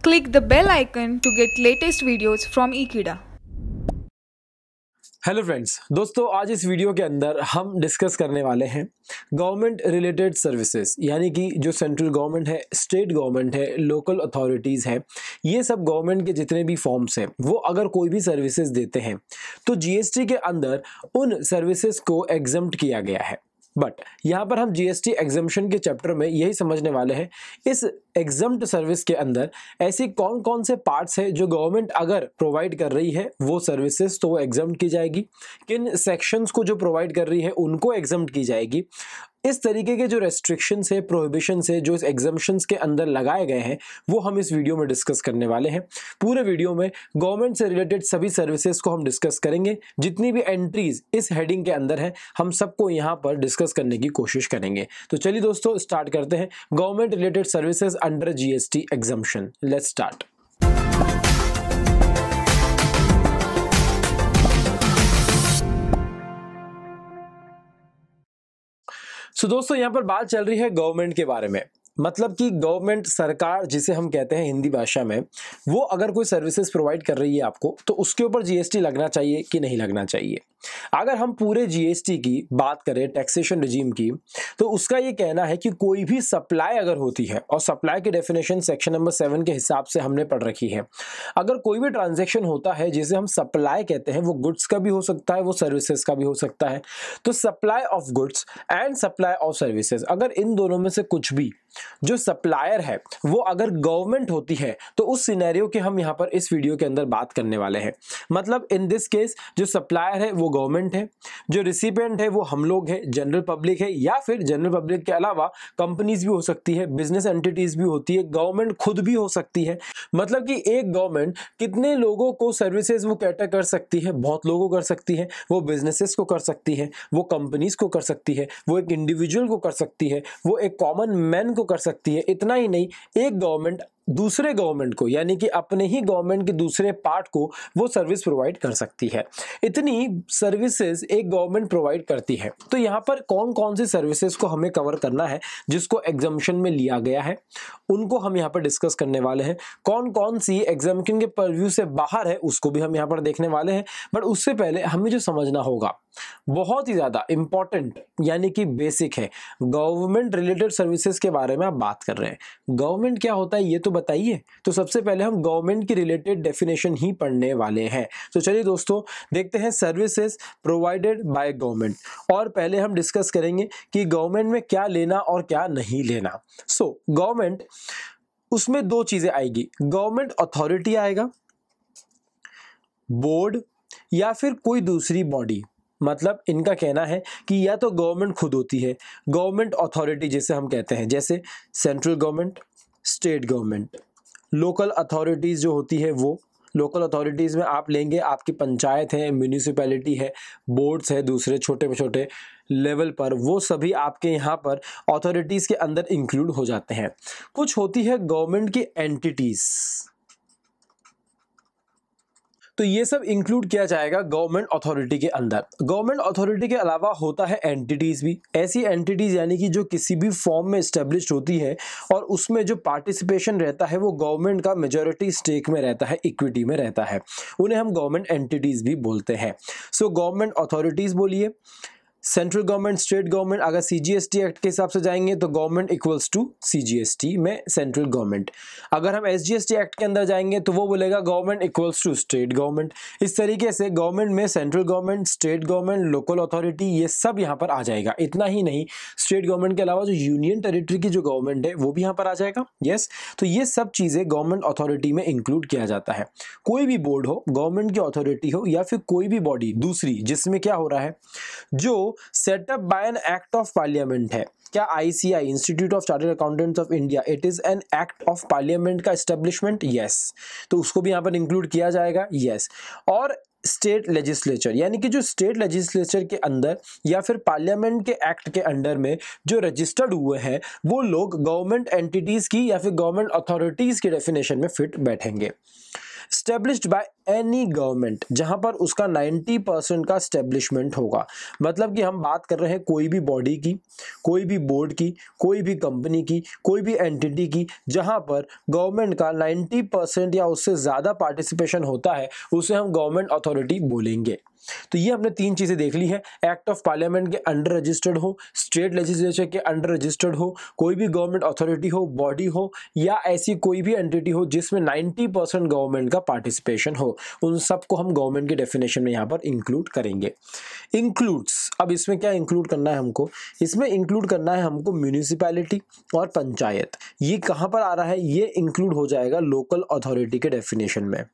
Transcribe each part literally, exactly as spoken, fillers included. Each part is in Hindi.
Click the bell icon to get latest videos from Ekeeda. Hello friends, दोस्तों आज इस वीडियो के अंदर हम डिस्कस करने वाले हैं गवर्नमेंट रिलेटेड सर्विसेज, यानी कि जो सेंट्रल गवर्नमेंट है, स्टेट गवर्नमेंट है, लोकल अथॉरिटीज़ है, ये सब गवर्नमेंट के जितने भी फॉर्म्स हैं वो अगर कोई भी सर्विसेज देते हैं तो जीएसटी के अंदर उन सर्विसेज को एग्जम्प्ट किया गया है। बट यहाँ पर हम जीएसटी एग्जम्पशन के चैप्टर में यही समझने वाले हैं इस एग्जम्प्ट सर्विस के अंदर ऐसी कौन कौन से पार्ट्स है जो गवर्नमेंट अगर प्रोवाइड कर रही है वो सर्विसेज तो वो एग्जम्प्ट की जाएगी, किन सेक्शंस को जो प्रोवाइड कर रही है उनको एग्जम्प्ट की जाएगी। इस तरीके के जो रेस्ट्रिक्शंस है, प्रोहिबिशंस है, जो इस एग्जम्पशंस के अंदर लगाए गए हैं वो हम इस वीडियो में डिस्कस करने वाले हैं। पूरे वीडियो में गवर्नमेंट से रिलेटेड सभी सर्विसेज को हम डिस्कस करेंगे, जितनी भी एंट्रीज इस हेडिंग के अंदर है हम सबको यहाँ पर डिस्कस करने की कोशिश करेंगे। तो चलिए दोस्तों स्टार्ट करते हैं government related services under GST exemption. Let's start. So so, दोस्तों यहाँ पर बात चल रही है गवर्नमेंट के बारे में, मतलब कि गवर्नमेंट, सरकार जिसे हम कहते हैं हिंदी भाषा में, वो अगर कोई सर्विसेज प्रोवाइड कर रही है आपको तो उसके ऊपर जीएसटी लगना चाहिए कि नहीं लगना चाहिए। अगर हम पूरे जीएसटी की बात करें, टैक्सेशन रिजीम की, तो उसका ये कहना है कि कोई भी सप्लाई अगर होती है, और सप्लाई की डेफिनेशन सेक्शन नंबर सेवन के हिसाब से हमने पढ़ रखी है, अगर कोई भी ट्रांजैक्शन होता है जिसे हम सप्लाई कहते हैं, वो गुड्स का भी हो सकता है, वो सर्विसेज का भी हो सकता है, तो supply of goods and supply of services, अगर इन दोनों में से कुछ भी जो सप्लायर है वो अगर गवर्नमेंट होती है तो उस सिनेरियो के हम यहाँ पर इस वीडियो के अंदर बात करने वाले हैं। मतलब इन दिस केस जो सप्लायर है वो गवर्नमेंट है, जो रिसिपिएंट है वो हम लोग है, जनरल पब्लिक है, या फिर जनरल पब्लिक के अलावा कंपनीज भी हो सकती है, बिजनेस एंटिटीज भी होती है, गवर्नमेंट खुद भी हो सकती है। मतलब कि एक गवर्नमेंट कितने लोगों को सर्विसेज वो कैटर कर सकती है, बहुत लोगों को कर सकती है, वो बिजनेसेस को कर सकती है, वो कंपनीज को कर सकती है, वो एक इंडिविजुअल को कर सकती है, वो एक कॉमन मैन को कर सकती है। इतना ही नहीं, एक गवर्नमेंट दूसरे गवर्नमेंट को, यानी कि अपने ही गवर्नमेंट के दूसरे पार्ट को वो सर्विस प्रोवाइड कर सकती है। इतनी सर्विसेज एक गवर्नमेंट प्रोवाइड करती है। तो यहाँ पर कौन कौन सी सर्विसेज को हमें कवर करना है जिसको एग्जम्पशन में लिया गया है, उनको हम यहाँ पर डिस्कस करने वाले हैं। कौन कौन सी एग्जम्पशन के परव्यू से बाहर है उसको भी हम यहाँ पर देखने वाले हैं। बट उससे पहले हमें जो समझना होगा, बहुत ही ज्यादा इंपॉर्टेंट यानी कि बेसिक है, गवर्नमेंट रिलेटेड सर्विसेज के बारे में आप बात कर रहे हैं, गवर्नमेंट क्या होता है ये तो बताइए। तो सबसे पहले हम गवर्नमेंट की रिलेटेड डेफिनेशन ही पढ़ने वाले हैं। तो चलिए दोस्तों देखते हैं सर्विसेज प्रोवाइडेड बाय गवर्नमेंट, और पहले हम डिस्कस करेंगे कि गवर्नमेंट में क्या लेना और क्या नहीं लेना। सो so, गवर्नमेंट, उसमें दो चीजें आएगी, गवर्नमेंट अथॉरिटी आएगा, बोर्ड, या फिर कोई दूसरी बॉडी। मतलब इनका कहना है कि या तो गवर्नमेंट खुद होती है, गवर्नमेंट अथॉरिटी जिसे हम कहते हैं, जैसे central government, state government, local authorities जो होती है वो, लोकल अथॉरिटीज़ में आप लेंगे आपकी पंचायत है, म्यूनिसिपैलिटी है, बोर्ड्स है, दूसरे छोटे छोटे लेवल पर, वो सभी आपके यहाँ पर अथॉरिटीज़ के अंदर इंक्लूड हो जाते हैं। कुछ होती है गवर्नमेंट की एंटिटीज़, तो ये सब इंक्लूड किया जाएगा गवर्नमेंट अथॉरिटी के अंदर। गवर्नमेंट अथॉरिटी के अलावा होता है एंटिटीज भी, ऐसी एंटिटीज यानी कि जो किसी भी फॉर्म में एस्टेब्लिश्ड होती है और उसमें जो पार्टिसिपेशन रहता है वो गवर्नमेंट का मेजॉरिटी स्टेक में रहता है, इक्विटी में रहता है, उन्हें हम गवर्नमेंट एंटिटीज भी बोलते हैं। सो गवर्नमेंट अथॉरिटीज बोलिए, सेंट्रल गवर्नमेंट, स्टेट गवर्नमेंट, अगर सीजीएसटी एक्ट के हिसाब से जाएंगे तो गवर्नमेंट इक्वल्स टू सीजीएसटी में सेंट्रल गवर्नमेंट। अगर हम एसजीएसटी एक्ट के अंदर जाएंगे तो वो बोलेगा government equals to state government. इस तरीके से गवर्नमेंट में central government, state government, local authority, ये सब यहाँ पर आ जाएगा। इतना ही नहीं, स्टेट गवर्नमेंट के अलावा जो यूनियन टेरिटरी की जो गवर्नमेंट है वो भी यहाँ पर आ जाएगा। यस, तो ये सब चीज़ें गवर्नमेंट अथॉरिटी में इंक्लूड किया जाता है। कोई भी बोर्ड हो, गवर्नमेंट की अथॉरिटी हो, या फिर कोई भी बॉडी दूसरी जिसमें क्या हो रहा है, जो setup by an act of parliament है। क्या ICI, institute of chartered accountants of India, it is an act of parliament का एस्टेब्लिशमेंट? यस, तो उसको भी यहाँ पर इंक्लूड किया जाएगा। यस, और स्टेट लेजिस्लेचर, यानी कि जो स्टेट लेजिस्लेचर के अंदर या फिर पार्लियामेंट के एक्ट के अंडर में जो रजिस्टर्ड हुए हैं वो लोग गवर्नमेंट एंटिटीज की या फिर गवर्नमेंट अथॉरिटीज की डेफिनेशन में फिट बैठेंगे। स्टेब्लिश्ड बाय एनी गवर्नमेंट, जहां पर उसका नब्बे परसेंट का स्टेब्लिशमेंट होगा। मतलब कि हम बात कर रहे हैं कोई भी बॉडी की, कोई भी बोर्ड की, कोई भी कंपनी की, कोई भी एंटिटी की, जहां पर गवर्नमेंट का नब्बे परसेंट या उससे ज़्यादा पार्टिसिपेशन होता है, उसे हम गवर्नमेंट अथॉरिटी बोलेंगे। तो ये हमने तीन चीजें देख ली है। एक्ट ऑफ पार्लियामेंट के अंडर रजिस्टर्ड हो, स्टेट लेजिस्लेचर के अंडर रजिस्टर्ड हो, कोई भी गवर्नमेंट अथॉरिटी हो, बॉडी हो, या ऐसी कोई भी एंटिटी हो जिसमें नब्बे परसेंट गवर्नमेंट का पार्टिसिपेशन हो, उन सबको हम गवर्नमेंट की डेफिनेशन में यहाँ पर इंक्लूड करेंगे। इंक्लूड्स, अब इसमें क्या इंक्लूड करना है हमको? इसमें इंक्लूड करना है हमको म्यूनिसिपैलिटी और पंचायत। ये कहाँ पर आ रहा है? ये इंक्लूड हो जाएगा लोकल अथॉरिटी के डेफिनेशन में।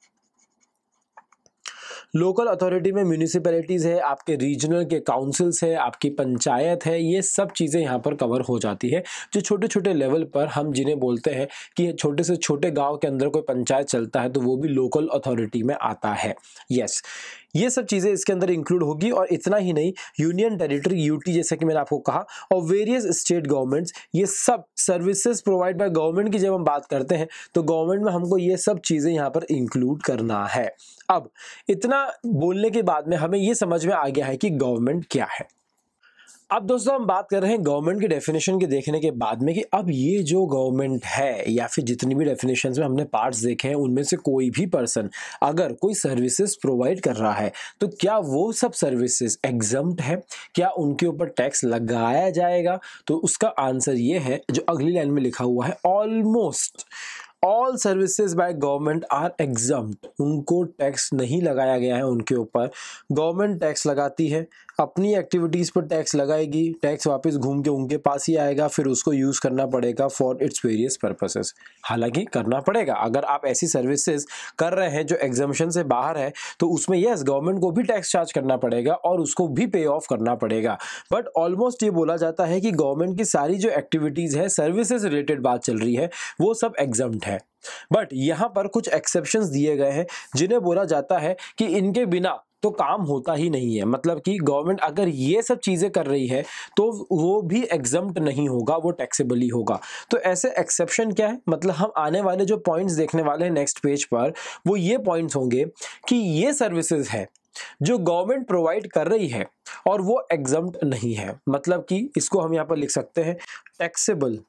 लोकल अथॉरिटी में म्यूनिसिपैलिटीज़ है, आपके रीजनल के काउंसिल्स है, आपकी पंचायत है, ये सब चीज़ें यहाँ पर कवर हो जाती है। जो छोटे छोटे लेवल पर हम जिन्हें बोलते हैं कि छोटे से छोटे गांव के अंदर कोई पंचायत चलता है, तो वो भी लोकल अथॉरिटी में आता है। यस, ये सब चीज़ें इसके अंदर इंक्लूड होगी। और इतना ही नहीं, यूनियन टेरिटरी यूटी जैसे कि मैंने आपको कहा, और वेरियस स्टेट गवर्नमेंट्स, ये सब सर्विसेज प्रोवाइड बाय गवर्नमेंट की जब हम बात करते हैं तो गवर्नमेंट में हमको ये सब चीज़ें यहाँ पर इंक्लूड करना है। अब इतना बोलने के बाद में हमें ये समझ में आ गया है कि गवर्नमेंट क्या है। अब दोस्तों हम बात कर रहे हैं गवर्नमेंट की डेफिनेशन के देखने के बाद में कि अब ये जो गवर्नमेंट है, या फिर जितनी भी डेफिनेशंस में हमने पार्ट्स देखे हैं, उनमें से कोई भी पर्सन अगर कोई सर्विसेज प्रोवाइड कर रहा है तो क्या वो सब सर्विसेज एग्जम्प्ट है? क्या उनके ऊपर टैक्स लगाया जाएगा? तो उसका आंसर ये है जो अगली लाइन में लिखा हुआ है, almost all services by government are exempt. उनको टैक्स नहीं लगाया गया है उनके ऊपर। गवर्नमेंट टैक्स लगाती है, अपनी एक्टिविटीज़ पर टैक्स लगाएगी, टैक्स वापस घूम के उनके पास ही आएगा, फिर उसको यूज़ करना पड़ेगा फॉर इट्स वेरियस पर्पसेस। हालांकि करना पड़ेगा, अगर आप ऐसी सर्विसेज कर रहे हैं जो एग्जम्पशन से बाहर है तो उसमें यस गवर्नमेंट को भी टैक्स चार्ज करना पड़ेगा और उसको भी पे ऑफ करना पड़ेगा। बट ऑलमोस्ट ये बोला जाता है कि गवर्नमेंट की सारी जो एक्टिविटीज़ है, सर्विसेज रिलेटेड बात चल रही है, वो सब एग्जम्प्ट है। बट यहाँ पर कुछ एक्सेप्शंस दिए गए हैं जिन्हें बोला जाता है कि इनके बिना तो काम होता ही नहीं है। मतलब कि गवर्नमेंट अगर ये सब चीज़ें कर रही है तो वो भी एग्जम्प्ट नहीं होगा, वो टैक्सेबल ही होगा। तो ऐसे एक्सेप्शन क्या है? मतलब हम आने वाले जो पॉइंट्स देखने वाले हैं नेक्स्ट पेज पर, वो ये पॉइंट्स होंगे कि ये सर्विसेज है जो गवर्नमेंट प्रोवाइड कर रही है और वो एग्जम्प्ट नहीं है। मतलब कि इसको हम यहाँ पर लिख सकते हैं टैक्सेबल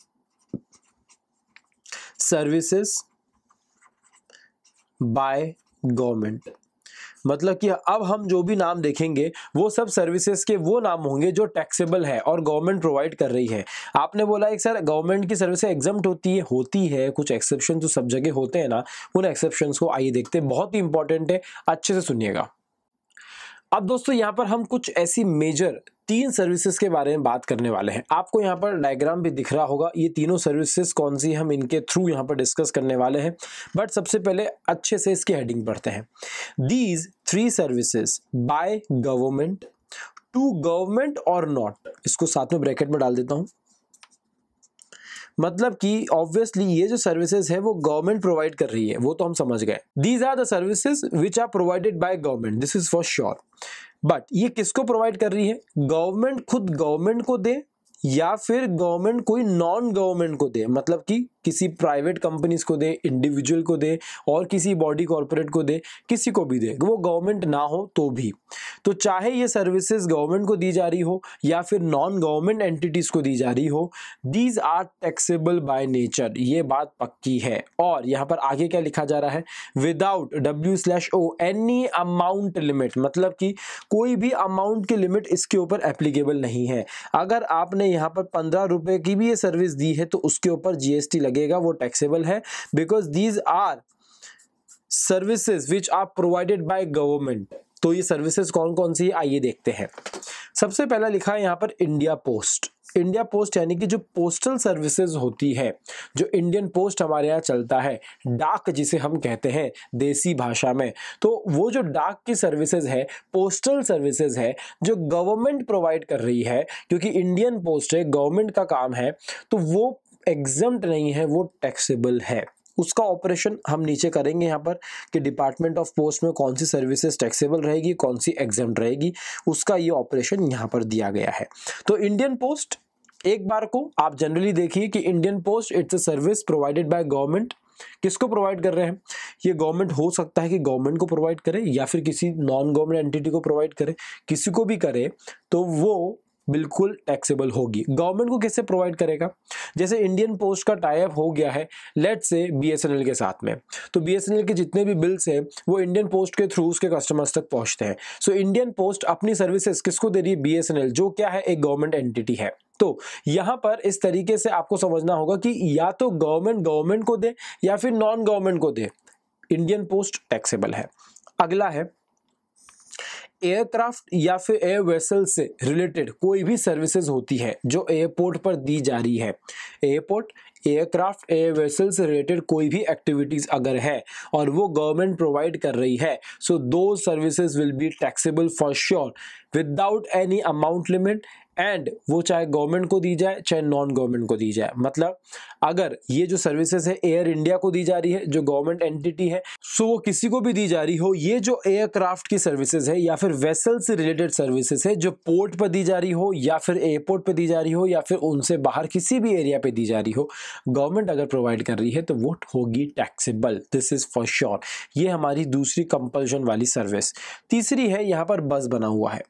सर्विसेज बाय गवर्नमेंट। मतलब कि अब हम जो भी नाम देखेंगे वो सब सर्विसेज के वो नाम होंगे जो टैक्सेबल है और गवर्नमेंट प्रोवाइड कर रही है। आपने बोला एक सर गवर्नमेंट की सर्विसेज एग्जम्प्ट होती है, होती है, कुछ एक्सेप्शन तो सब जगह होते हैं ना, उन एक्सेप्शंस को आइए देखते हैं। बहुत ही इंपॉर्टेंट है, अच्छे से सुनिएगा। अब दोस्तों यहाँ पर हम कुछ ऐसी मेजर तीन सर्विसेज के बारे में बात करने वाले हैं। आपको यहाँ पर डायग्राम भी दिख रहा होगा, ये तीनों सर्विसेज कौन सी हम इनके थ्रू यहाँ पर डिस्कस करने वाले हैं। बट सबसे पहले अच्छे से इसकी हेडिंग पढ़ते हैं। These three services by government to government और नॉट, इसको साथ में ब्रैकेट में डाल देता हूँ। मतलब कि ऑब्वियसली ये जो सर्विसेज है वो गवर्नमेंट प्रोवाइड कर रही है, वो तो हम समझ गए। These are the services which are provided by government, this is for sure. But ये किसको प्रोवाइड कर रही है? गवर्नमेंट खुद गवर्नमेंट को दे या फिर गवर्नमेंट कोई नॉन गवर्नमेंट को दे, मतलब कि किसी प्राइवेट कंपनीज को दे, इंडिविजुअल को दे, और किसी बॉडी कॉर्पोरेट को दे, किसी को भी दे, वो गवर्नमेंट ना हो तो भी। तो चाहे ये सर्विसेज गवर्नमेंट को दी जा रही हो या फिर नॉन गवर्नमेंट एंटिटीज को दी जा रही हो, these are taxable by nature, ये बात पक्की है। और यहाँ पर आगे क्या लिखा जा रहा है? Without W slash O any amount limit, मतलब कि कोई भी अमाउंट की लिमिट इसके ऊपर एप्लीकेबल नहीं है। अगर आपने यहाँ पर पंद्रह रुपए की भी ये सर्विस दी है तो उसके ऊपर जीएसटी लगेगा, वो टैक्सेबल है, because these are services which are provided by government. तो ये सर्विसेज कौन कौन सी है आइए देखते हैं। सबसे पहला लिखा है यहाँ पर इंडिया पोस्ट। इंडिया पोस्ट यानी कि जो पोस्टल सर्विसेज होती है, जो इंडियन पोस्ट हमारे यहाँ चलता है, डाक जिसे हम कहते हैं देसी भाषा में, तो वो जो डाक की सर्विसेज है, पोस्टल सर्विसेज है, जो गवर्नमेंट प्रोवाइड कर रही है, क्योंकि इंडियन पोस्ट है, गवर्नमेंट का काम है, तो वो एग्जम्प्ट नहीं है, वो टैक्सेबल है। उसका ऑपरेशन हम नीचे करेंगे यहाँ पर कि डिपार्टमेंट ऑफ पोस्ट में कौन सी सर्विसेज टैक्सेबल रहेगी, कौन सी एग्जम्प्ट रहेगी, उसका ये ऑपरेशन यहाँ पर दिया गया है। तो इंडियन पोस्ट, एक बार को आप जनरली देखिए कि Indian post it's a service provided by government किसको प्रोवाइड कर रहे हैं? ये गवर्नमेंट हो सकता है कि गवर्नमेंट को प्रोवाइड करे या फिर किसी नॉन गवर्नमेंट एंटिटी को प्रोवाइड करे, किसी को भी करे तो वो बिल्कुल टैक्सेबल होगी। गवर्नमेंट को कैसे प्रोवाइड करेगा? जैसे इंडियन पोस्ट का टाई अप हो गया है लेट्स से बीएसएनएल के साथ में, तो बीएसएनएल के जितने भी बिल्स हैं वो इंडियन पोस्ट के थ्रू उसके कस्टमर्स तक पहुंचते हैं। सो इंडियन पोस्ट अपनी सर्विसेज किसको दे रही है? बीएसएनएल, जो क्या है? एक गवर्नमेंट एंटिटी है। तो यहां पर इस तरीके से आपको समझना होगा कि या तो गवर्नमेंट गवर्नमेंट को दे या फिर नॉन गवर्नमेंट को दे, इंडियन पोस्ट टैक्सेबल है। अगला है एयरक्राफ्ट या फिर एयर वेसल से रिलेटेड कोई भी सर्विसेज होती है जो एयरपोर्ट पर दी जा रही है। एयरपोर्ट, एयरक्राफ्ट, एयर वेसल से रिलेटेड कोई भी एक्टिविटीज अगर है और वो गवर्नमेंट प्रोवाइड कर रही है, सो दो services will be taxable for sure without any amount limit, and वो चाहे गवर्नमेंट को दी जाए चाहे नॉन गवर्नमेंट को दी जाए। मतलब अगर ये जो सर्विसेज है एयर इंडिया को दी जा रही है जो गवर्नमेंट एंटिटी है, सो वो किसी को भी दी जा रही हो, ये जो एयरक्राफ्ट की सर्विसेज है या फिर वेसल से रिलेटेड सर्विसेज है जो पोर्ट पर दी जा रही हो या फिर एयरपोर्ट पे दी जा रही हो या फिर उनसे बाहर किसी भी एरिया पे दी जा रही हो, गवर्नमेंट अगर प्रोवाइड कर रही है तो वो होगी taxable. This is for sure. ये हमारी दूसरी कंपल्शन वाली सर्विस। तीसरी है यहाँ पर बस बना हुआ है,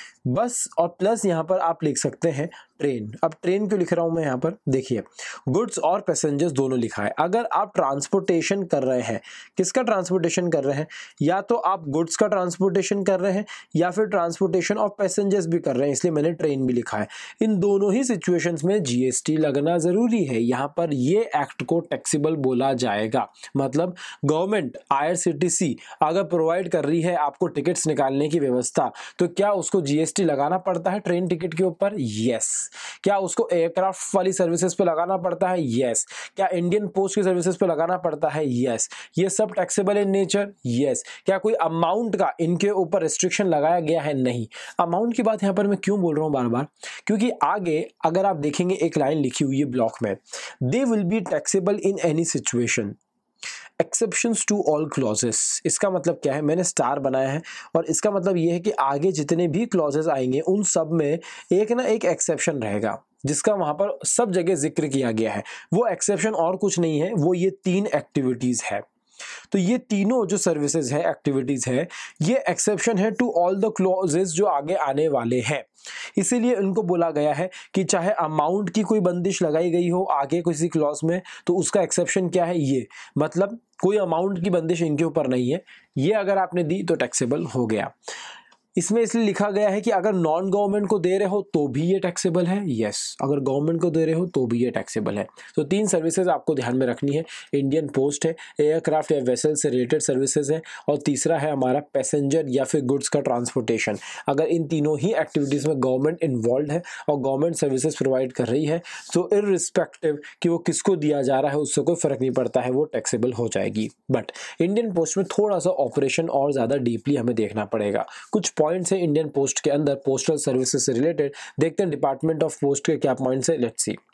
बस और प्लस यहाँ पर आप लिख सकते हैं ट्रेन। अब ट्रेन क्यों लिख रहा हूं मैं यहाँ पर? देखिए गुड्स और पैसेंजर्स दोनों लिखा है। अगर आप ट्रांसपोर्टेशन कर रहे हैं, किसका ट्रांसपोर्टेशन कर रहे हैं? या तो आप गुड्स का ट्रांसपोर्टेशन कर रहे हैं या फिर ट्रांसपोर्टेशन ऑफ पैसेंजर्स भी कर रहे हैं, इसलिए मैंने ट्रेन भी लिखा है। इन दोनों ही सिचुएशंस में जीएसटी लगना जरूरी है। यहाँ पर ये एक्ट को टैक्सेबल बोला जाएगा। मतलब गवर्नमेंट आईआरसीटीसी अगर प्रोवाइड कर रही है आपको टिकट्स निकालने की व्यवस्था, तो क्या उसको जीएसटी लगाना पड़ता है ट्रेन टिकट के ऊपर? यस। क्या उसको एयरक्राफ्ट वाली सर्विसेज पे लगाना पड़ता है? यस। क्या इंडियन पोस्ट की सर्विसेज पे लगाना पड़ता है? यस। ये सब टैक्सेबल इन नेचर? यस। क्या कोई अमाउंट का इनके ऊपर रिस्ट्रिक्शन लगाया गया है? नहीं। अमाउंट की बात यहां पर मैं क्यों बोल रहा हूं बार बार? क्योंकि आगे अगर आप देखेंगे एक लाइन लिखी हुई है ब्लॉक में, they will be taxable in any situation exceptions to all clauses. इसका मतलब क्या है? मैंने स्टार बनाया है और इसका मतलब ये है कि आगे जितने भी क्लॉजेस आएंगे उन सब में एक ना एक एक्सेप्शन रहेगा जिसका वहां पर सब जगह जिक्र किया गया है। वो एक्सेप्शन और कुछ नहीं है, वो ये तीन एक्टिविटीज है। तो ये तीनों जो सर्विसेज है, एक्टिविटीज है, ये एक्सेप्शन है टू ऑल द क्लॉजेस जो आगे आने वाले हैं। इसीलिए इनको बोला गया है कि चाहे अमाउंट की कोई बंदिश लगाई गई हो आगे किसी क्लॉज में, तो उसका एक्सेप्शन क्या है? ये मतलब कोई अमाउंट की बंदिश इनके ऊपर नहीं है, ये अगर आपने दी तो टैक्सेबल हो गया। इसमें इसलिए लिखा गया है कि अगर नॉन गवर्नमेंट को दे रहे हो तो भी ये टैक्सेबल है, यस। अगर गवर्नमेंट को दे रहे हो तो भी ये टैक्सेबल है। तो तीन सर्विसेज आपको ध्यान में रखनी है, इंडियन पोस्ट है, एयरक्राफ्ट या वेसल से रिलेटेड सर्विसेज है, और तीसरा है हमारा पैसेंजर या फिर गुड्स का ट्रांसपोर्टेशन। अगर इन तीनों ही एक्टिविटीज में गवर्नमेंट इन्वॉल्व है और गवर्नमेंट सर्विसेज प्रोवाइड कर रही है, तो इररिस्पेक्टिव कि वो किसको दिया जा रहा है उससे कोई फर्क नहीं पड़ता है, वो टैक्सेबल हो जाएगी। बट इंडियन पोस्ट में थोड़ा सा ऑपरेशन और ज्यादा डीपली हमें देखना पड़ेगा। कुछ पॉइंट्स है इंडियन पोस्ट के अंदर पोस्टल सर्विसेज से रिलेटेड, देखते हैं डिपार्टमेंट ऑफ पोस्ट के क्या पॉइंट्स है। Let's see.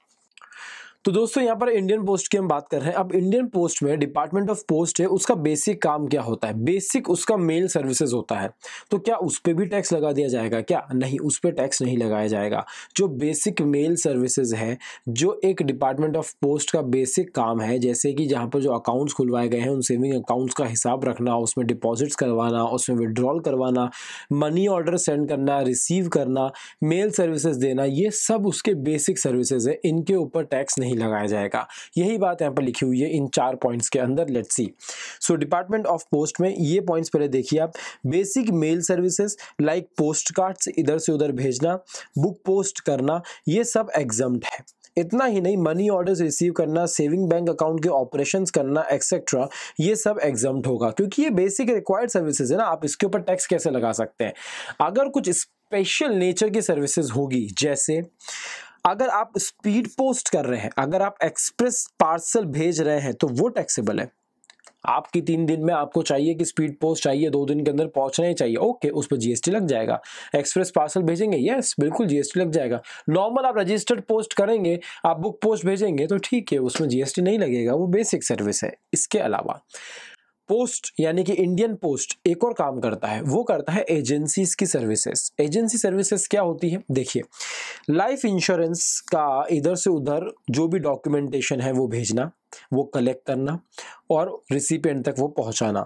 तो दोस्तों यहाँ पर इंडियन पोस्ट की हम बात कर रहे हैं। अब इंडियन पोस्ट में डिपार्टमेंट ऑफ पोस्ट है, उसका बेसिक काम क्या होता है? बेसिक उसका मेल सर्विसेज होता है। तो क्या उस पर भी टैक्स लगा दिया जाएगा क्या? नहीं, उस पर टैक्स नहीं लगाया जाएगा। जो बेसिक मेल सर्विसेज है, जो एक डिपार्टमेंट ऑफ पोस्ट का बेसिक काम है, जैसे कि जहाँ पर जो अकाउंट्स खुलवाए गए हैं उन सेविंग अकाउंट्स का हिसाब रखना, उसमें डिपॉजिट्स करवाना, उसमें विड्रॉल करवाना, मनी ऑर्डर सेंड करना, रिसीव करना, मेल सर्विसेज देना, ये सब उसके बेसिक सर्विसेज है। इनके ऊपर टैक्स नहीं लगाया जाएगा। यही बात यहाँ पर लिखी हुई है इन चार पॉइंट्स के अंदर। Let's see. So department of post में ये पॉइंट्स पहले देखिए आप। Basic mail services like post cards इधर से उधर भेजना, बुक पोस्ट करना, ये सब एग्जम्प्ट है। इतना ही नहीं, मनी ऑर्डर्स रिसीव करना, सेविंग बैंक अकाउंट के ऑपरेशंस करना एक्सेट्रा, ये सब एग्जम्प्ट होगा क्योंकि ये बेसिक रिक्वायर्ड सर्विसेज है ना। आप इसके ऊपर टैक्स कैसे लगा सकते हैं? अगर कुछ स्पेशल नेचर की सर्विसेज होगी, जैसे अगर आप स्पीड पोस्ट कर रहे हैं, अगर आप एक्सप्रेस पार्सल भेज रहे हैं, तो वो टैक्सेबल है। आपकी तीन दिन में आपको चाहिए कि स्पीड पोस्ट चाहिए, दो दिन के अंदर पहुंचना ही चाहिए, ओके, उस पर जीएसटी लग जाएगा। एक्सप्रेस पार्सल भेजेंगे, यस बिल्कुल जीएसटी लग जाएगा। नॉर्मल आप रजिस्टर्ड पोस्ट करेंगे, आप बुक पोस्ट भेजेंगे तो ठीक है, उसमें जीएसटी नहीं लगेगा, वो बेसिक सर्विस है। इसके अलावा पोस्ट यानी कि इंडियन पोस्ट एक और काम करता है, वो करता है एजेंसीज की सर्विसेज। एजेंसी सर्विसेज क्या होती है? देखिए, लाइफ इंश्योरेंस का इधर से उधर जो भी डॉक्यूमेंटेशन है वो भेजना, वो कलेक्ट करना और रिसिपिएंट तक वो पहुंचाना।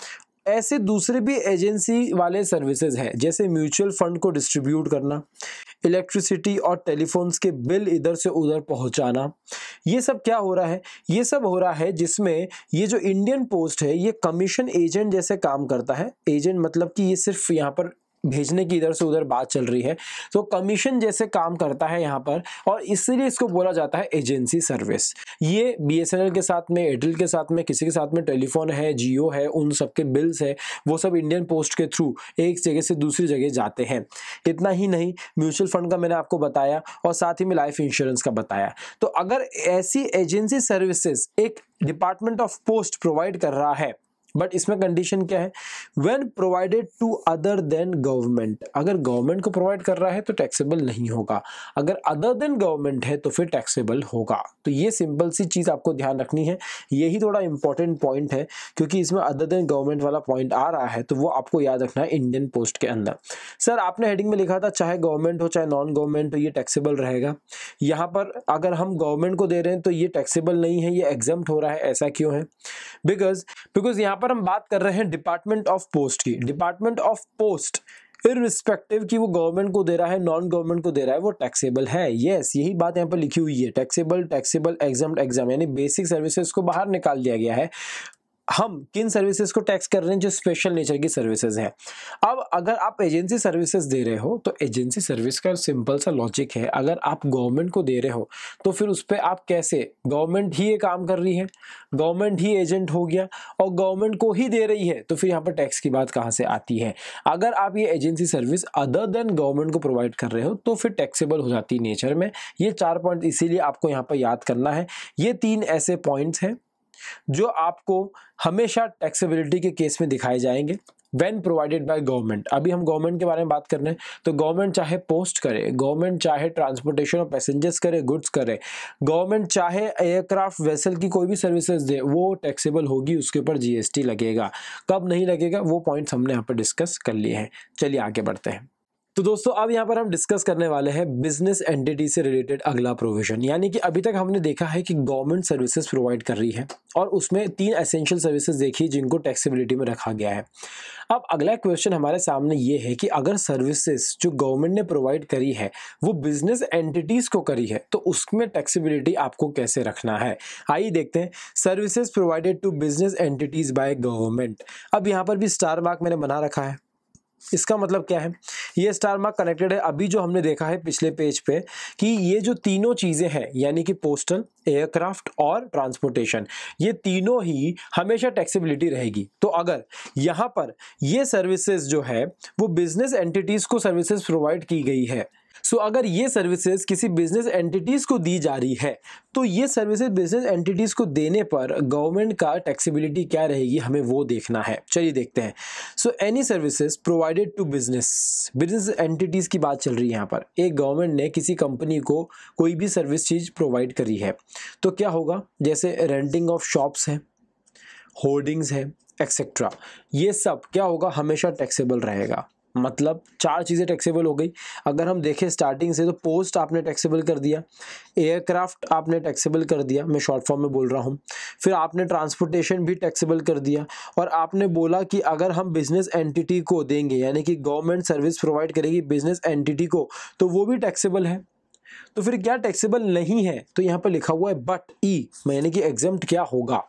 ऐसे दूसरे भी एजेंसी वाले सर्विसेज हैं, जैसे म्यूचुअल फंड को डिस्ट्रीब्यूट करना, इलेक्ट्रिसिटी और टेलीफोन्स के बिल इधर से उधर पहुंचाना। ये सब क्या हो रहा है? ये सब हो रहा है जिसमें ये जो इंडियन पोस्ट है ये कमीशन एजेंट जैसे काम करता है। एजेंट मतलब कि ये सिर्फ यहाँ पर भेजने की इधर से उधर बात चल रही है, तो कमीशन जैसे काम करता है यहाँ पर, और इसलिए इसको बोला जाता है एजेंसी सर्विस। ये बीएसएनएल के साथ में, एयरटेल के साथ में, किसी के साथ में टेलीफोन है, जियो है, उन सब के बिल्स है, वो सब इंडियन पोस्ट के थ्रू एक जगह से दूसरी जगह जाते हैं। इतना ही नहीं, म्यूचुअल फंड का मैंने आपको बताया और साथ ही में लाइफ इंश्योरेंस का बताया। तो अगर ऐसी एजेंसी सर्विसेज एक डिपार्टमेंट ऑफ पोस्ट प्रोवाइड कर रहा है, बट इसमें कंडीशन क्या है? When provided to other than government. अगर गवर्नमेंट को प्रोवाइड कर रहा है तो टैक्सेबल नहीं होगा, अगर अदर देन गवर्नमेंट है तो फिर टैक्सेबल होगा। तो ये सिंपल सी चीज आपको ध्यान रखनी है, यही थोड़ा इंपॉर्टेंट पॉइंट है, क्योंकि इसमें अदर देन गवर्नमेंट वाला पॉइंट आ रहा है, तो वो आपको याद रखना है इंडियन पोस्ट के अंदर। सर आपने हेडिंग में लिखा था चाहे गवर्नमेंट हो चाहे नॉन गवर्नमेंट हो ये टैक्सेबल रहेगा, यहाँ पर अगर हम गवर्नमेंट को दे रहे हैं तो ये टैक्सेबल नहीं है, ये एग्जम्प्ट हो रहा है। ऐसा क्यों है? बिकॉज बिकॉज यहाँ पर हम बात कर रहे हैं डिपार्टमेंट ऑफ पोस्ट की। डिपार्टमेंट ऑफ पोस्ट इररिस्पेक्टिव कि वो गवर्नमेंट को दे रहा है नॉन गवर्नमेंट को दे रहा है, वो टैक्सेबल है। यस, यही बात यहाँ पर लिखी हुई है, टैक्सेबल, टैक्सेबल, एग्जम्प्ट, एग्जाम, यानी बेसिक सर्विसेज को बाहर निकाल दिया गया है। हम किन सर्विसेज को टैक्स कर रहे हैं? जो स्पेशल नेचर की सर्विसेज हैं। अब अगर आप एजेंसी सर्विसेज दे रहे हो तो एजेंसी सर्विस का सिंपल सा लॉजिक है, अगर आप गवर्नमेंट को दे रहे हो तो फिर उस पर आप कैसे, गवर्नमेंट ही ये काम कर रही है, गवर्नमेंट ही एजेंट हो गया और गवर्नमेंट को ही दे रही है, तो फिर यहाँ पर टैक्स की बात कहाँ से आती है? अगर आप ये agency service other than government को प्रोवाइड कर रहे हो तो फिर टैक्सेबल हो जाती है नेचर में। ये चार पॉइंट इसीलिए आपको यहाँ पर याद करना है। ये तीन ऐसे पॉइंट्स हैं जो आपको हमेशा टैक्सेबिलिटी के केस में दिखाए जाएंगे व्हेन प्रोवाइडेड बाय गवर्नमेंट। अभी हम गवर्नमेंट के बारे में बात कर रहे हैं, तो गवर्नमेंट चाहे पोस्ट करे, गवर्नमेंट चाहे ट्रांसपोर्टेशन ऑफ पैसेंजर्स करे, गुड्स करे, गवर्नमेंट चाहे एयरक्राफ्ट वेसल की कोई भी सर्विसेज दे, वो टैक्सेबल होगी, उसके ऊपर जीएसटी लगेगा। कब नहीं लगेगा वो पॉइंट्स हमने यहाँ पर डिस्कस कर लिए हैं। चलिए आगे बढ़ते हैं। तो दोस्तों अब यहाँ पर हम डिस्कस करने वाले हैं बिजनेस एंटिटी से रिलेटेड अगला प्रोविजन। यानी कि अभी तक हमने देखा है कि गवर्नमेंट सर्विसेज प्रोवाइड कर रही है और उसमें तीन एसेंशियल सर्विसेज देखी जिनको टैक्सेबिलिटी में रखा गया है। अब अगला क्वेश्चन हमारे सामने ये है कि अगर सर्विसेज जो गवर्नमेंट ने प्रोवाइड करी है वो बिजनेस एंटिटीज को करी है तो उसमें टैक्सेबिलिटी आपको कैसे रखना है? आइए देखते हैं। Services provided to business entities by government. अब यहाँ पर भी स्टार मार्क मैंने बना रखा है। इसका मतलब क्या है? ये स्टार मार्क कनेक्टेड है अभी जो हमने देखा है पिछले पेज पे कि ये जो तीनों चीजें हैं यानी कि पोस्टल, एयरक्राफ्ट और ट्रांसपोर्टेशन, ये तीनों ही हमेशा टैक्सेबिलिटी रहेगी। तो अगर यहाँ पर ये सर्विसेज जो है वो बिजनेस एंटिटीज को सर्विसेज प्रोवाइड की गई है, सो so, अगर ये सर्विसेज किसी बिजनेस एंटिटीज को दी जा रही है तो ये सर्विसेज बिजनेस एंटिटीज को देने पर गवर्नमेंट का टैक्सेबिलिटी क्या रहेगी, हमें वो देखना है। चलिए देखते हैं। So any services provided to business, business entities की बात चल रही है यहाँ पर। एक गवर्नमेंट ने किसी कंपनी को कोई भी सर्विस चीज प्रोवाइड करी है तो क्या होगा? जैसे रेंटिंग ऑफ शॉप्स है, होर्डिंग्स है, एक्सेट्रा, ये सब क्या होगा? हमेशा टैक्सेबल रहेगा। मतलब चार चीज़ें टैक्सेबल हो गई। अगर हम देखें स्टार्टिंग से तो पोस्ट आपने टैक्सेबल कर दिया, एयरक्राफ्ट आपने टैक्सेबल कर दिया, मैं शॉर्ट फॉर्म में बोल रहा हूँ, फिर आपने ट्रांसपोर्टेशन भी टैक्सेबल कर दिया और आपने बोला कि अगर हम बिजनेस एंटिटी को देंगे यानी कि गवर्नमेंट सर्विस प्रोवाइड करेगी बिजनेस एंटिटी को तो वो भी टैक्सेबल है। तो फिर क्या टैक्सेबल नहीं है? तो यहाँ पर लिखा हुआ है बट ई, यानी कि एग्जम्प्ट क्या होगा?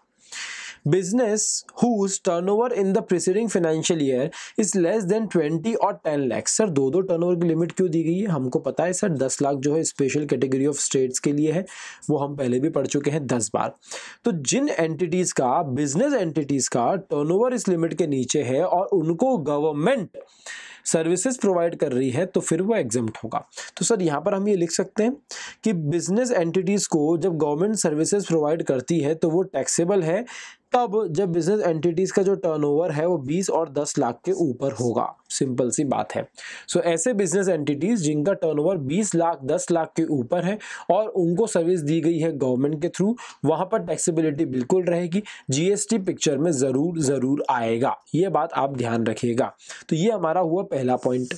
Business whose turnover in the preceding financial year is less than twenty और ten लाख। सर दो दो टर्नओवर की लिमिट क्यों दी गई है? हमको पता है सर दस लाख जो है स्पेशल कैटेगरी ऑफ स्टेट्स के लिए है, वो हम पहले भी पढ़ चुके हैं दस बार। तो जिन एंटिटीज का, बिजनेस एंटिटीज का टर्नओवर इस लिमिट के नीचे है और उनको गवर्नमेंट सर्विसेज प्रोवाइड कर रही है तो फिर वो एग्जम्प्ट होगा। तो सर यहाँ पर हम ये लिख सकते हैं कि बिजनेस एंटिटीज को जब गवर्नमेंट सर्विसेज प्रोवाइड करती है तो वो टैक्सेबल है तब जब बिजनेस एंटिटीज का जो टर्नओवर है वो बीस और दस लाख के ऊपर होगा। सिंपल सी बात है। सो so, ऐसे बिजनेस एंटिटीज जिनका टर्नओवर बीस लाख दस लाख के ऊपर है और उनको सर्विस दी गई है गवर्नमेंट के थ्रू, वहां पर टैक्सेबिलिटी बिल्कुल रहेगी, जीएसटी पिक्चर में जरूर जरूर आएगा, ये बात आप ध्यान रखिएगा। तो ये हमारा हुआ पहला पॉइंट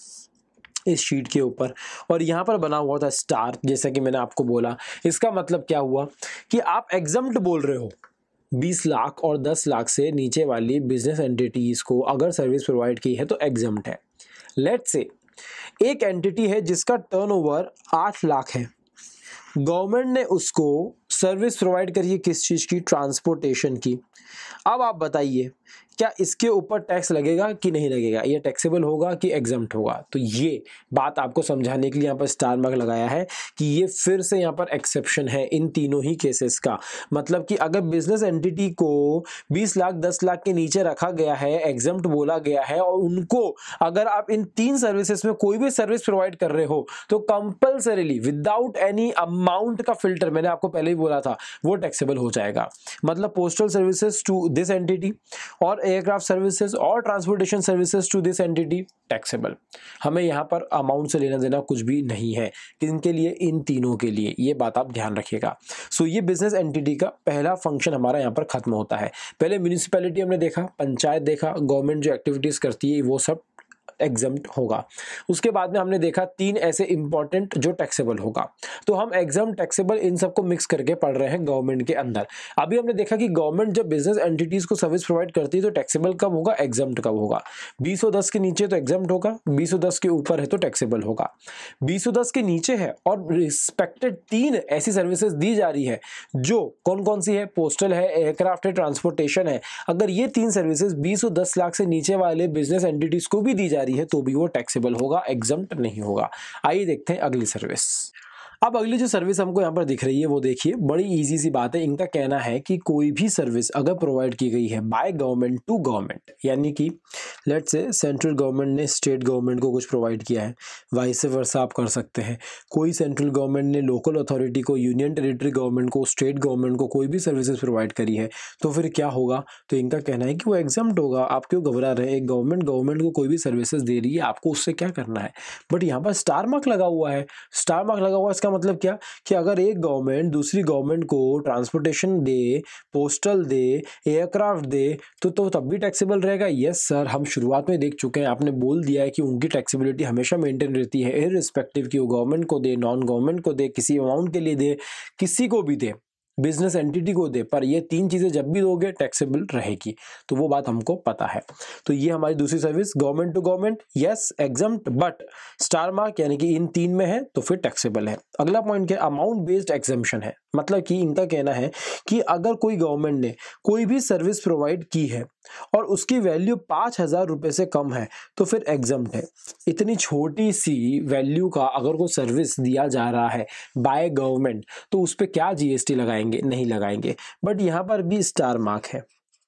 इस शीट के ऊपर, और यहाँ पर बना हुआ था स्टार, जैसा कि मैंने आपको बोला। इसका मतलब क्या हुआ कि आप एग्जम्प्ट बोल रहे हो, बीस लाख और दस लाख से नीचे वाली बिजनेस एंटिटीज को अगर सर्विस प्रोवाइड की है तो एग्जम्प्ट है। लेट्स से एक एंटिटी है जिसका टर्नओवर आठ लाख है, गवर्नमेंट ने उसको सर्विस प्रोवाइड करी है किस चीज़ की, ट्रांसपोर्टेशन की। अब आप बताइए क्या इसके ऊपर टैक्स लगेगा कि नहीं लगेगा, ये टैक्सेबल होगा कि एग्जम्प्ट होगा। तो ये बात आपको समझाने के लिए यहाँ पर स्टार मार्क लगाया है कि ये फिर से यहाँ पर एक्सेप्शन है इन तीनों ही केसेस का। मतलब कि अगर बिजनेस एंटिटी को बीस लाख दस लाख के नीचे रखा गया है, एग्जम्प्ट बोला गया है, और उनको अगर आप इन तीन सर्विसेज में कोई भी सर्विस प्रोवाइड कर रहे हो तो कंपल्सरीली विदाउट एनी अमाउंट का फिल्टर, मैंने आपको पहले ही बोला था, वो टैक्सेबल हो जाएगा। मतलब postal services to this entity और एयरक्राफ्ट सर्विसेज और transportation services to this entity taxable. हमें यहाँ पर अमाउंट से लेना देना कुछ भी नहीं है, किनके लिए, इन तीनों के लिए, ये बात आप ध्यान रखिएगा। सो ये बिजनेस एंटिटी का पहला फंक्शन हमारा यहाँ पर खत्म होता है। पहले म्यूनिसिपैलिटी हमने देखा, पंचायत देखा, गवर्नमेंट जो एक्टिविटीज करती है वो सब एग्जम्प्ट होगा। उसके बाद में हमने देखा तीन ऐसे इंपॉर्टेंट जो टैक्सेबल होगा। तो हम एग्जम्प्ट टैक्सेबल इन सबको मिक्स करके पढ़ रहे हैं गवर्नमेंट के अंदर। अभी हमने देखा कि गवर्नमेंट जब बिजनेस एंटिटीज को सर्विस प्रोवाइड करती है तो टैक्सेबल कब होगा, एग्जम्प्ट कब होगा। बीस सौ दस के नीचे तो एग्जम्प्ट होगा, बीस सौ दस के ऊपर है तो टैक्सेबल होगा। बीस सौ दस के नीचे है और रिस्पेक्टेड तीन ऐसी सर्विसेज दी जा रही है, जो कौन कौन सी है, पोस्टल है, एयरक्राफ्ट है, ट्रांसपोर्टेशन है। अगर ये तीन सर्विसेज बीस सौ दस लाख से नीचे वाले बिजनेस एंटिटीज को भी दी जा रही है तो भी वो टैक्सेबल होगा, एग्जम्प्ट नहीं होगा। आइए देखते हैं अगली सर्विस। अब अगली जो सर्विस हमको यहाँ पर दिख रही है वो देखिए, बड़ी इजी सी बात है। इनका कहना है कि कोई भी सर्विस अगर प्रोवाइड की गई है बाय गवर्नमेंट टू गवर्नमेंट, यानी कि लेट्स से सेंट्रल गवर्नमेंट ने स्टेट गवर्नमेंट को कुछ प्रोवाइड किया है, वाइस वर्सा आप कर सकते हैं। कोई सेंट्रल गवर्नमेंट ने लोकल अथॉरिटी को, यूनियन टेरिटरी गवर्नमेंट को, स्टेट गवर्नमेंट को कोई भी सर्विसेज प्रोवाइड करी है, तो फिर क्या होगा, तो इनका कहना है कि वो एग्जम्प्ट होगा। आप क्यों घबरा रहे हैं, एक गवर्नमेंट गवर्नमेंट को कोई भी सर्विसेज दे रही है, आपको उससे क्या करना है। बट यहाँ पर स्टार मार्क लगा हुआ है। स्टार मार्क लगा हुआ है, इसका मतलब क्या कि अगर एक गवर्नमेंट दूसरी गवर्नमेंट को ट्रांसपोर्टेशन दे, पोस्टल दे, एयरक्राफ्ट दे, तो तो तब भी टैक्सेबल रहेगा। यस सर, हम शुरुआत में देख चुके हैं, आपने बोल दिया है कि उनकी टैक्सेबिलिटी हमेशा मेंटेन रहती है, इररिस्पेक्टिव कि वो गवर्नमेंट को दे, नॉन गवर्नमेंट को दे, किसी अमाउंट के लिए दे, किसी को भी दे, बिजनेस एंटिटी को दे, पर ये तीन चीजें जब भी दोगे टैक्सेबल रहेगी। तो वो बात हमको पता है। तो ये हमारी दूसरी service, government to government, yes exempt, but star mark यानी कि इन तीन में है तो फिर टैक्सेबल है। अगला पॉइंट क्या, अमाउंट बेस्ड एग्जम्पशन है। मतलब कि इनका कहना है कि अगर कोई गवर्नमेंट ने कोई भी सर्विस प्रोवाइड की है और उसकी वैल्यू पाँच हजार रुपये से कम है तो फिर एग्जम्प्ट है। इतनी छोटी सी वैल्यू का अगर कोई सर्विस दिया जा रहा है बाय गवर्नमेंट तो उस पर क्या जीएसटी लगाएंगे, नहीं लगाएंगे। बट यहाँ पर भी स्टार मार्क है,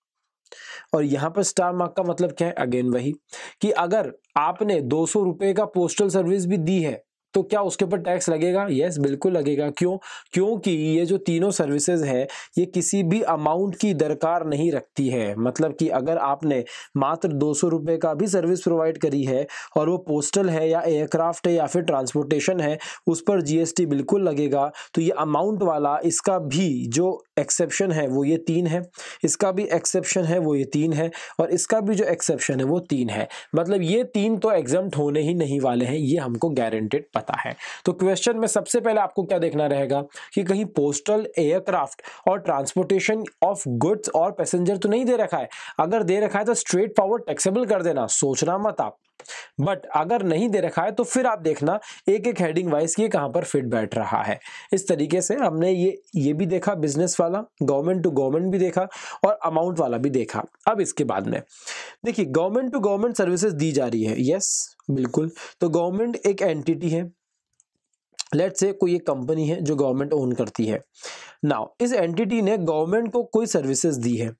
और यहाँ पर स्टार मार्क का मतलब क्या है, अगेन वही कि अगर आपने दो सौ रुपये का पोस्टल सर्विस भी दी है तो क्या उसके ऊपर टैक्स लगेगा, यस बिल्कुल लगेगा। क्यों, क्योंकि ये जो तीनों सर्विसेज है ये किसी भी अमाउंट की दरकार नहीं रखती है। मतलब कि अगर आपने मात्र दो सौ रुपये का भी सर्विस प्रोवाइड करी है और वो पोस्टल है या एयरक्राफ्ट है या फिर ट्रांसपोर्टेशन है, उस पर जीएसटी बिल्कुल लगेगा। तो ये अमाउंट वाला, इसका भी जो एक्सेप्शन है वो ये तीन है, इसका भी एक्सेप्शन है वो ये तीन है, और इसका भी जो एक्सेप्शन है वो तीन है। मतलब ये तीन तो एग्जम्प्ट होने ही नहीं वाले हैं, ये हमको गारंटेड पता है। तो क्वेश्चन में सबसे पहले आपको क्या देखना रहेगा कि कहीं पोस्टल, एयरक्राफ्ट और ट्रांसपोर्टेशन ऑफ गुड्स और पैसेंजर तो नहीं दे रखा है। अगर दे रखा है तो स्ट्रेट फॉरवर्ड टैक्सेबल कर देना, सोचना मत आप। बट अगर नहीं दे रखा है तो फिर आप देखना एक एक हेडिंग वाइज ये कहां पर फिट बैठ रहा है। इस तरीके से हमने ये ये भी देखा, बिजनेस वाला, गवर्नमेंट टू गवर्नमेंट भी देखा और अमाउंट वाला भी देखा। अब इसके बाद में देखिए, गवर्नमेंट टू गवर्नमेंट सर्विसेज दी जा रही है, यस बिल्कुल। तो गवर्नमेंट एक एंटिटी है, लेट्स से कोई एक कंपनी है जो गवर्नमेंट ओन करती है। नाउ इस एंटिटी ने गवर्नमेंट को कोई सर्विसेज दी है,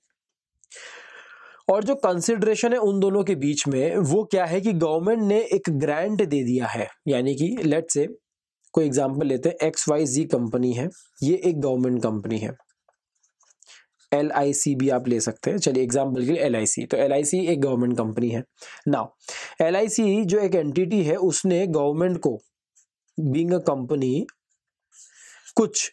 और जो कंसिडरेशन है उन दोनों के बीच में वो क्या है कि गवर्नमेंट ने एक ग्रांट दे दिया है। यानी कि लेट्स से कोई एग्जांपल लेते हैं, एक्स वाई जी कंपनी है, ये एक गवर्नमेंट कंपनी है। एल आई सी भी आप ले सकते हैं, चलिए एग्जाम्पल के लिए एल आई सी, तो एल आई सी एक गवर्नमेंट कंपनी है। नाउ एल आई सी जो एक एंटिटी है उसने गवर्नमेंट को बीइंग अ कंपनी कुछ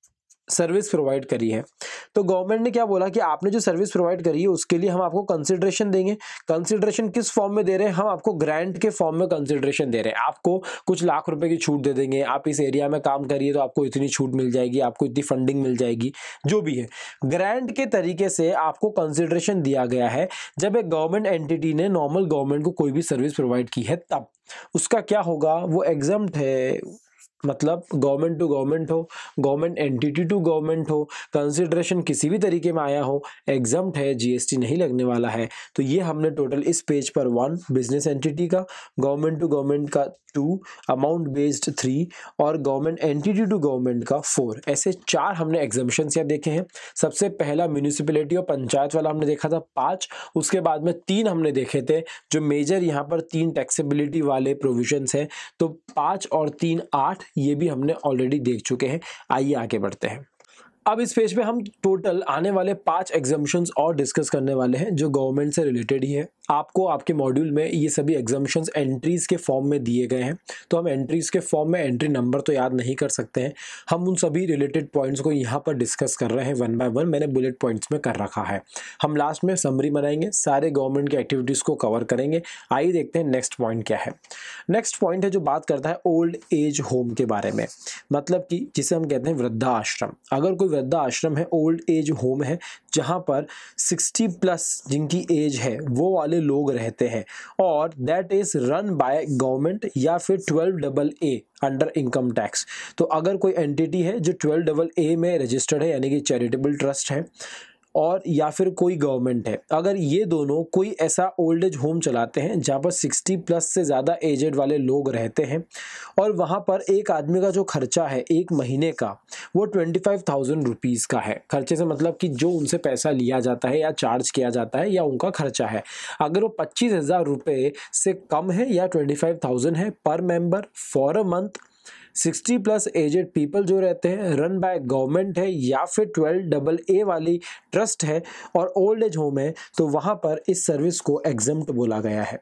सर्विस प्रोवाइड करी है, तो गवर्नमेंट ने क्या बोला कि आपने जो सर्विस प्रोवाइड करी है उसके लिए हम आपको कंसिडरेशन देंगे। कंसिडरेशन किस फॉर्म में दे रहे हैं, हम आपको ग्रांट के फॉर्म में कंसिडरेशन दे रहे हैं, आपको कुछ लाख रुपए की छूट दे देंगे, आप इस एरिया में काम करिए तो आपको इतनी छूट मिल जाएगी, आपको इतनी फंडिंग मिल जाएगी, जो भी है ग्रांट के तरीके से आपको कंसिडरेशन दिया गया है। जब एक गवर्नमेंट एंटिटी ने नॉर्मल गवर्नमेंट को कोई भी सर्विस प्रोवाइड की है तब उसका क्या होगा, वो एग्जम्प्ट है, मतलब गवर्नमेंट टू गवर्नमेंट हो, गवर्नमेंट एंटिटी टू गवर्नमेंट हो, कंसिडरेशन किसी भी तरीके में आया हो, एग्जम्प्ट है, जीएसटी नहीं लगने वाला है। तो ये हमने टोटल इस पेज पर वन, बिजनेस एंटिटी का, गवर्नमेंट टू गवर्नमेंट का टू, अमाउंट बेस्ड थ्री और गवर्नमेंट एंटिटी टू गवर्नमेंट का फोर, ऐसे चार हमने एग्जम्पशंस यहाँ देखे हैं। सबसे पहला म्यूनिसिपैलिटी और पंचायत वाला हमने देखा था पाँच, उसके बाद में तीन हमने देखे थे जो मेजर यहाँ पर तीन टैक्सेबिलिटी वाले प्रोविजंस हैं, तो पाँच और तीन आठ, ये भी हमने ऑलरेडी देख चुके हैं। आइए आगे बढ़ते हैं। अब इस पेज पे हम टोटल आने वाले पांच एग्जम्पशंस और डिस्कस करने वाले हैं जो गवर्नमेंट से रिलेटेड ही है। आपको आपके मॉड्यूल में ये सभी एग्जम्पशंस एंट्रीज के फॉर्म में दिए गए हैं, तो हम एंट्रीज के फॉर्म में एंट्री नंबर तो याद नहीं कर सकते हैं, हम उन सभी रिलेटेड पॉइंट्स को यहाँ पर डिस्कस कर रहे हैं वन बाय वन, मैंने बुलेट पॉइंट्स में कर रखा है। हम लास्ट में समरी बनाएंगे, सारे गवर्नमेंट की एक्टिविटीज़ को कवर करेंगे। आइए देखते हैं नेक्स्ट पॉइंट क्या है। नेक्स्ट पॉइंट है जो बात करता है ओल्ड एज होम के बारे में, मतलब कि जिसे हम कहते हैं वृद्धा आश्रम। अगर कोई वृद्धा आश्रम है, ओल्ड एज होम है, जहाँ पर सिक्सटी प्लस जिनकी एज है वो वाले लोग रहते हैं और that is run by government या फिर twelve double A under income tax. तो अगर कोई एंटिटी है जो ट्वेल्व डबल ए में रजिस्टर्ड है, यानी कि चैरिटेबल ट्रस्ट है, और या फिर कोई गवर्नमेंट है, अगर ये दोनों कोई ऐसा ओल्ड एज होम चलाते हैं जहाँ पर सिक्सटी प्लस से ज़्यादा एजेड वाले लोग रहते हैं और वहाँ पर एक आदमी का जो खर्चा है एक महीने का वो ट्वेंटी फाइव थाउजेंड रुपीज़ का है। खर्चे से मतलब कि जो उनसे पैसा लिया जाता है या चार्ज किया जाता है या उनका खर्चा है, अगर वो पच्चीस हज़ार रुपये से कम है या ट्वेंटी फाइव थाउजेंड है पर member for a month, sixty plus aged people जो रहते हैं, रन बाय गवर्नमेंट है या फिर ट्वेल्व डबल ए वाली ट्रस्ट है और ओल्ड एज होम है, तो वहां पर इस सर्विस को एग्जम्प्ट बोला गया है,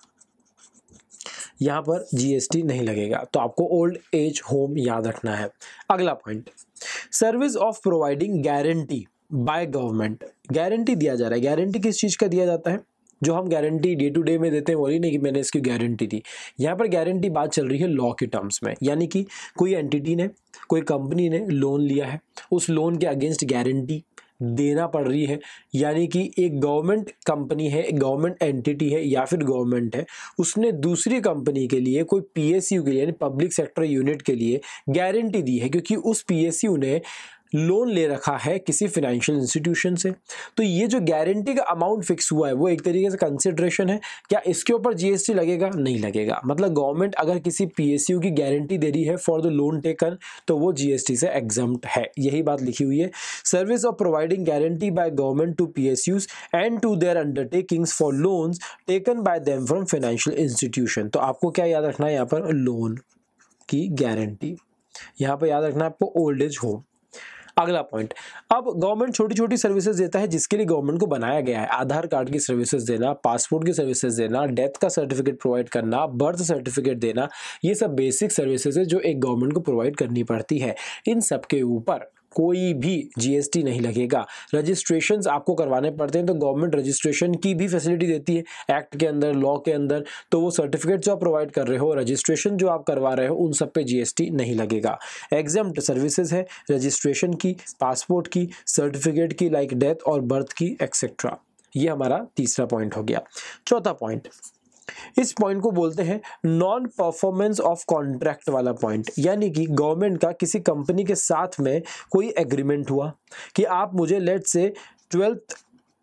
यहाँ पर जीएसटी नहीं लगेगा। तो आपको ओल्ड एज होम याद रखना है। अगला point, service of providing guarantee by government. Guarantee दिया जा रहा है, गारंटी किस चीज़ का दिया जाता है, जो हम गारंटी डे टू डे में देते हैं वो नहीं कि मैंने इसकी गारंटी दी। यहाँ पर गारंटी बात चल रही है लॉ के टर्म्स में, यानी कि कोई एंटिटी ने, कोई कंपनी ने लोन लिया है, उस लोन के अगेंस्ट गारंटी देना पड़ रही है, यानी कि एक गवर्नमेंट कंपनी है, एक गवर्नमेंट एंटिटी है या फिर गवर्नमेंट है, उसने दूसरी कंपनी के लिए, कोई पीएसयू के लिए यानी पब्लिक सेक्टर यूनिट के लिए गारंटी दी है, क्योंकि उस पीएसयू ने लोन ले रखा है किसी फाइनेंशियल इंस्टीट्यूशन से। तो ये जो गारंटी का अमाउंट फिक्स हुआ है वो एक तरीके से कंसिडरेशन है। क्या इसके ऊपर जीएसटी लगेगा? नहीं लगेगा। मतलब गवर्नमेंट अगर किसी पीएसयू की गारंटी दे रही है फॉर द लोन टेकन तो वो जीएसटी से एग्जम्प्ट है, यही बात लिखी हुई है। Service of providing guarantee by government to PSUs and to their undertakings for loans taken by them from financial institution. तो आपको क्या याद रखना है यहाँ पर, लोन की गारंटी, यहाँ पर याद रखना है आपको ओल्ड एज होम। अगला पॉइंट, अब गवर्नमेंट छोटी छोटी सर्विसेज देता है जिसके लिए गवर्नमेंट को बनाया गया है। आधार कार्ड की सर्विसेज देना, पासपोर्ट की सर्विसेज देना, डेथ का सर्टिफिकेट प्रोवाइड करना, बर्थ सर्टिफिकेट देना, ये सब बेसिक सर्विसेज है जो एक गवर्नमेंट को प्रोवाइड करनी पड़ती है। इन सब के ऊपर कोई भी जीएसटी नहीं लगेगा। रजिस्ट्रेशंस आपको करवाने पड़ते हैं तो गवर्नमेंट रजिस्ट्रेशन की भी फैसिलिटी देती है एक्ट के अंदर, लॉ के अंदर। तो वो सर्टिफिकेट जो आप प्रोवाइड कर रहे हो, रजिस्ट्रेशन जो आप करवा रहे हो, उन सब पे जीएसटी नहीं लगेगा। एग्जम्प्ट सर्विसेज है रजिस्ट्रेशन की, पासपोर्ट की, सर्टिफिकेट की लाइक डेथ और बर्थ की एक्सेट्रा। ये हमारा तीसरा पॉइंट हो गया। चौथा पॉइंट, इस पॉइंट को बोलते हैं नॉन परफॉर्मेंस ऑफ कॉन्ट्रैक्ट वाला पॉइंट, यानी कि गवर्नमेंट का किसी कंपनी के साथ में कोई एग्रीमेंट हुआ कि आप मुझे लेट से ट्वेल्थ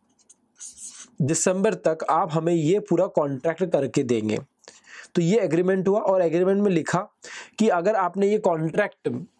दिसंबर तक आप हमें ये पूरा कॉन्ट्रैक्ट करके देंगे। तो ये एग्रीमेंट हुआ और एग्रीमेंट में लिखा कि अगर आपने ये कॉन्ट्रैक्ट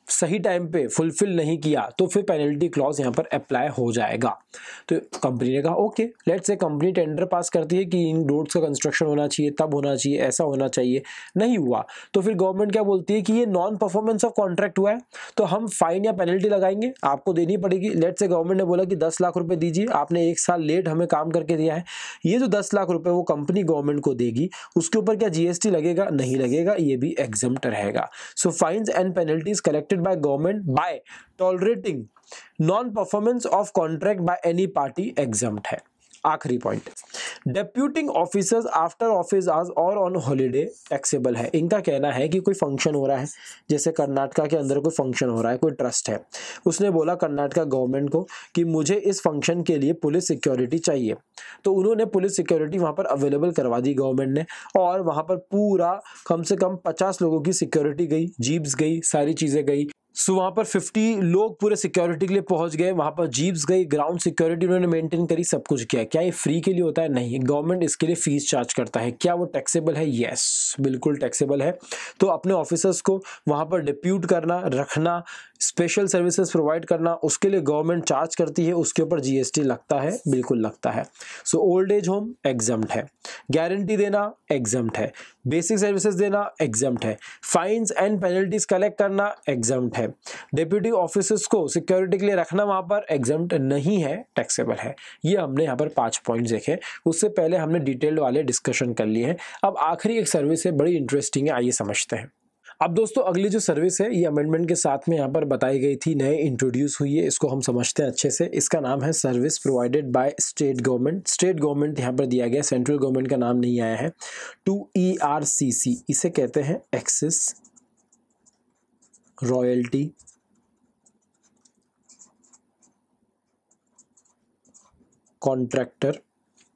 सही टाइम पे फुलफिल नहीं किया तो फिर पेनल्टी क्लॉज यहाँ पर अप्लाई हो जाएगा। तो कंपनी ने कहा okay, let's say company tender pass करती है कि इन रोड्स का कंस्ट्रक्शन होना चाहिए, तब होना चाहिए, ऐसा होना चाहिए, नहीं हुआ तो फिर गवर्नमेंट क्या बोलती है कि ये नॉन परफॉर्मेंस ऑफ कॉन्ट्रैक्ट हुआ है तो हम फाइन या पेनल्टी लगाएंगे, आपको देनी पड़ेगी। लेट्स से गवर्नमेंट ने बोला कि दस लाख रुपए दीजिए, आपने एक साल लेट हमें काम करके दिया है, ये जो दस लाख रुपए वो कंपनी गवर्नमेंट को देगी, उसके ऊपर क्या जीएसटी लगेगा? नहीं लगेगा, ये भी एग्जम्प्ट रहेगा। So fines and penalties collected by government by tolerating non-performance of contract by any party exempt है। आखिरी point, deputing officers after office hours और ऑन हॉलीडे टैक्सेबल है। इनका कहना है कि कोई फंक्शन हो रहा है, जैसे कर्नाटका के अंदर कोई फंक्शन हो रहा है, कोई ट्रस्ट है, उसने बोला कर्नाटका गवर्नमेंट को कि मुझे इस फंक्शन के लिए पुलिस सिक्योरिटी चाहिए, तो उन्होंने पुलिस सिक्योरिटी वहाँ पर अवेलेबल करवा दी गवर्नमेंट ने, और वहाँ पर पूरा कम से कम पचास लोगों की सिक्योरिटी गई, जीप्स गई, सारी चीज़ें गई। सो वहाँ पर पचास लोग पूरे सिक्योरिटी के लिए पहुंच गए, वहाँ पर जीप्स गई, ग्राउंड सिक्योरिटी उन्होंने मेंटेन करी, सब कुछ किया। क्या ये फ्री के लिए होता है? नहीं, गवर्नमेंट इसके लिए फीस चार्ज करता है। क्या वो टैक्सेबल है? यस, बिल्कुल टैक्सेबल है। तो अपने ऑफिसर्स को वहाँ पर डिप्यूट करना, रखना, स्पेशल सर्विसेज प्रोवाइड करना, उसके लिए गवर्नमेंट चार्ज करती है, उसके ऊपर जीएसटी लगता है, बिल्कुल लगता है। So old age home exempt है, गारंटी देना एग्जम्प्ट है, बेसिक सर्विसेज देना एग्जम्प्ट है, फाइन्स एंड पेनल्टीज कलेक्ट करना एग्जम्प्ट है, डेप्यूटी ऑफिसर्स को सिक्योरिटी के लिए रखना वहां पर एग्जम्प्ट नहीं है, टैक्सेबल है। ये हमने यहाँ पर पांच पॉइंट्स देखे, उससे पहले हमने डिटेल्ड वाले डिस्कशन कर लिए हैं। अब आखिरी एक सर्विस है, बड़ी इंटरेस्टिंग है, आइए समझते हैं। अब दोस्तों अगली जो सर्विस है ये अमेंडमेंट के साथ में यहाँ पर बताई गई थी, नए इंट्रोड्यूस हुई है, इसको हम समझते हैं अच्छे से। इसका नाम है service provided by state government. State government यहाँ पर दिया गया, सेंट्रल गवर्नमेंट का नाम नहीं आया है। टू ई आर सी सी, इसे कहते हैं एक्सेस रॉयल्टी कॉन्ट्रैक्टर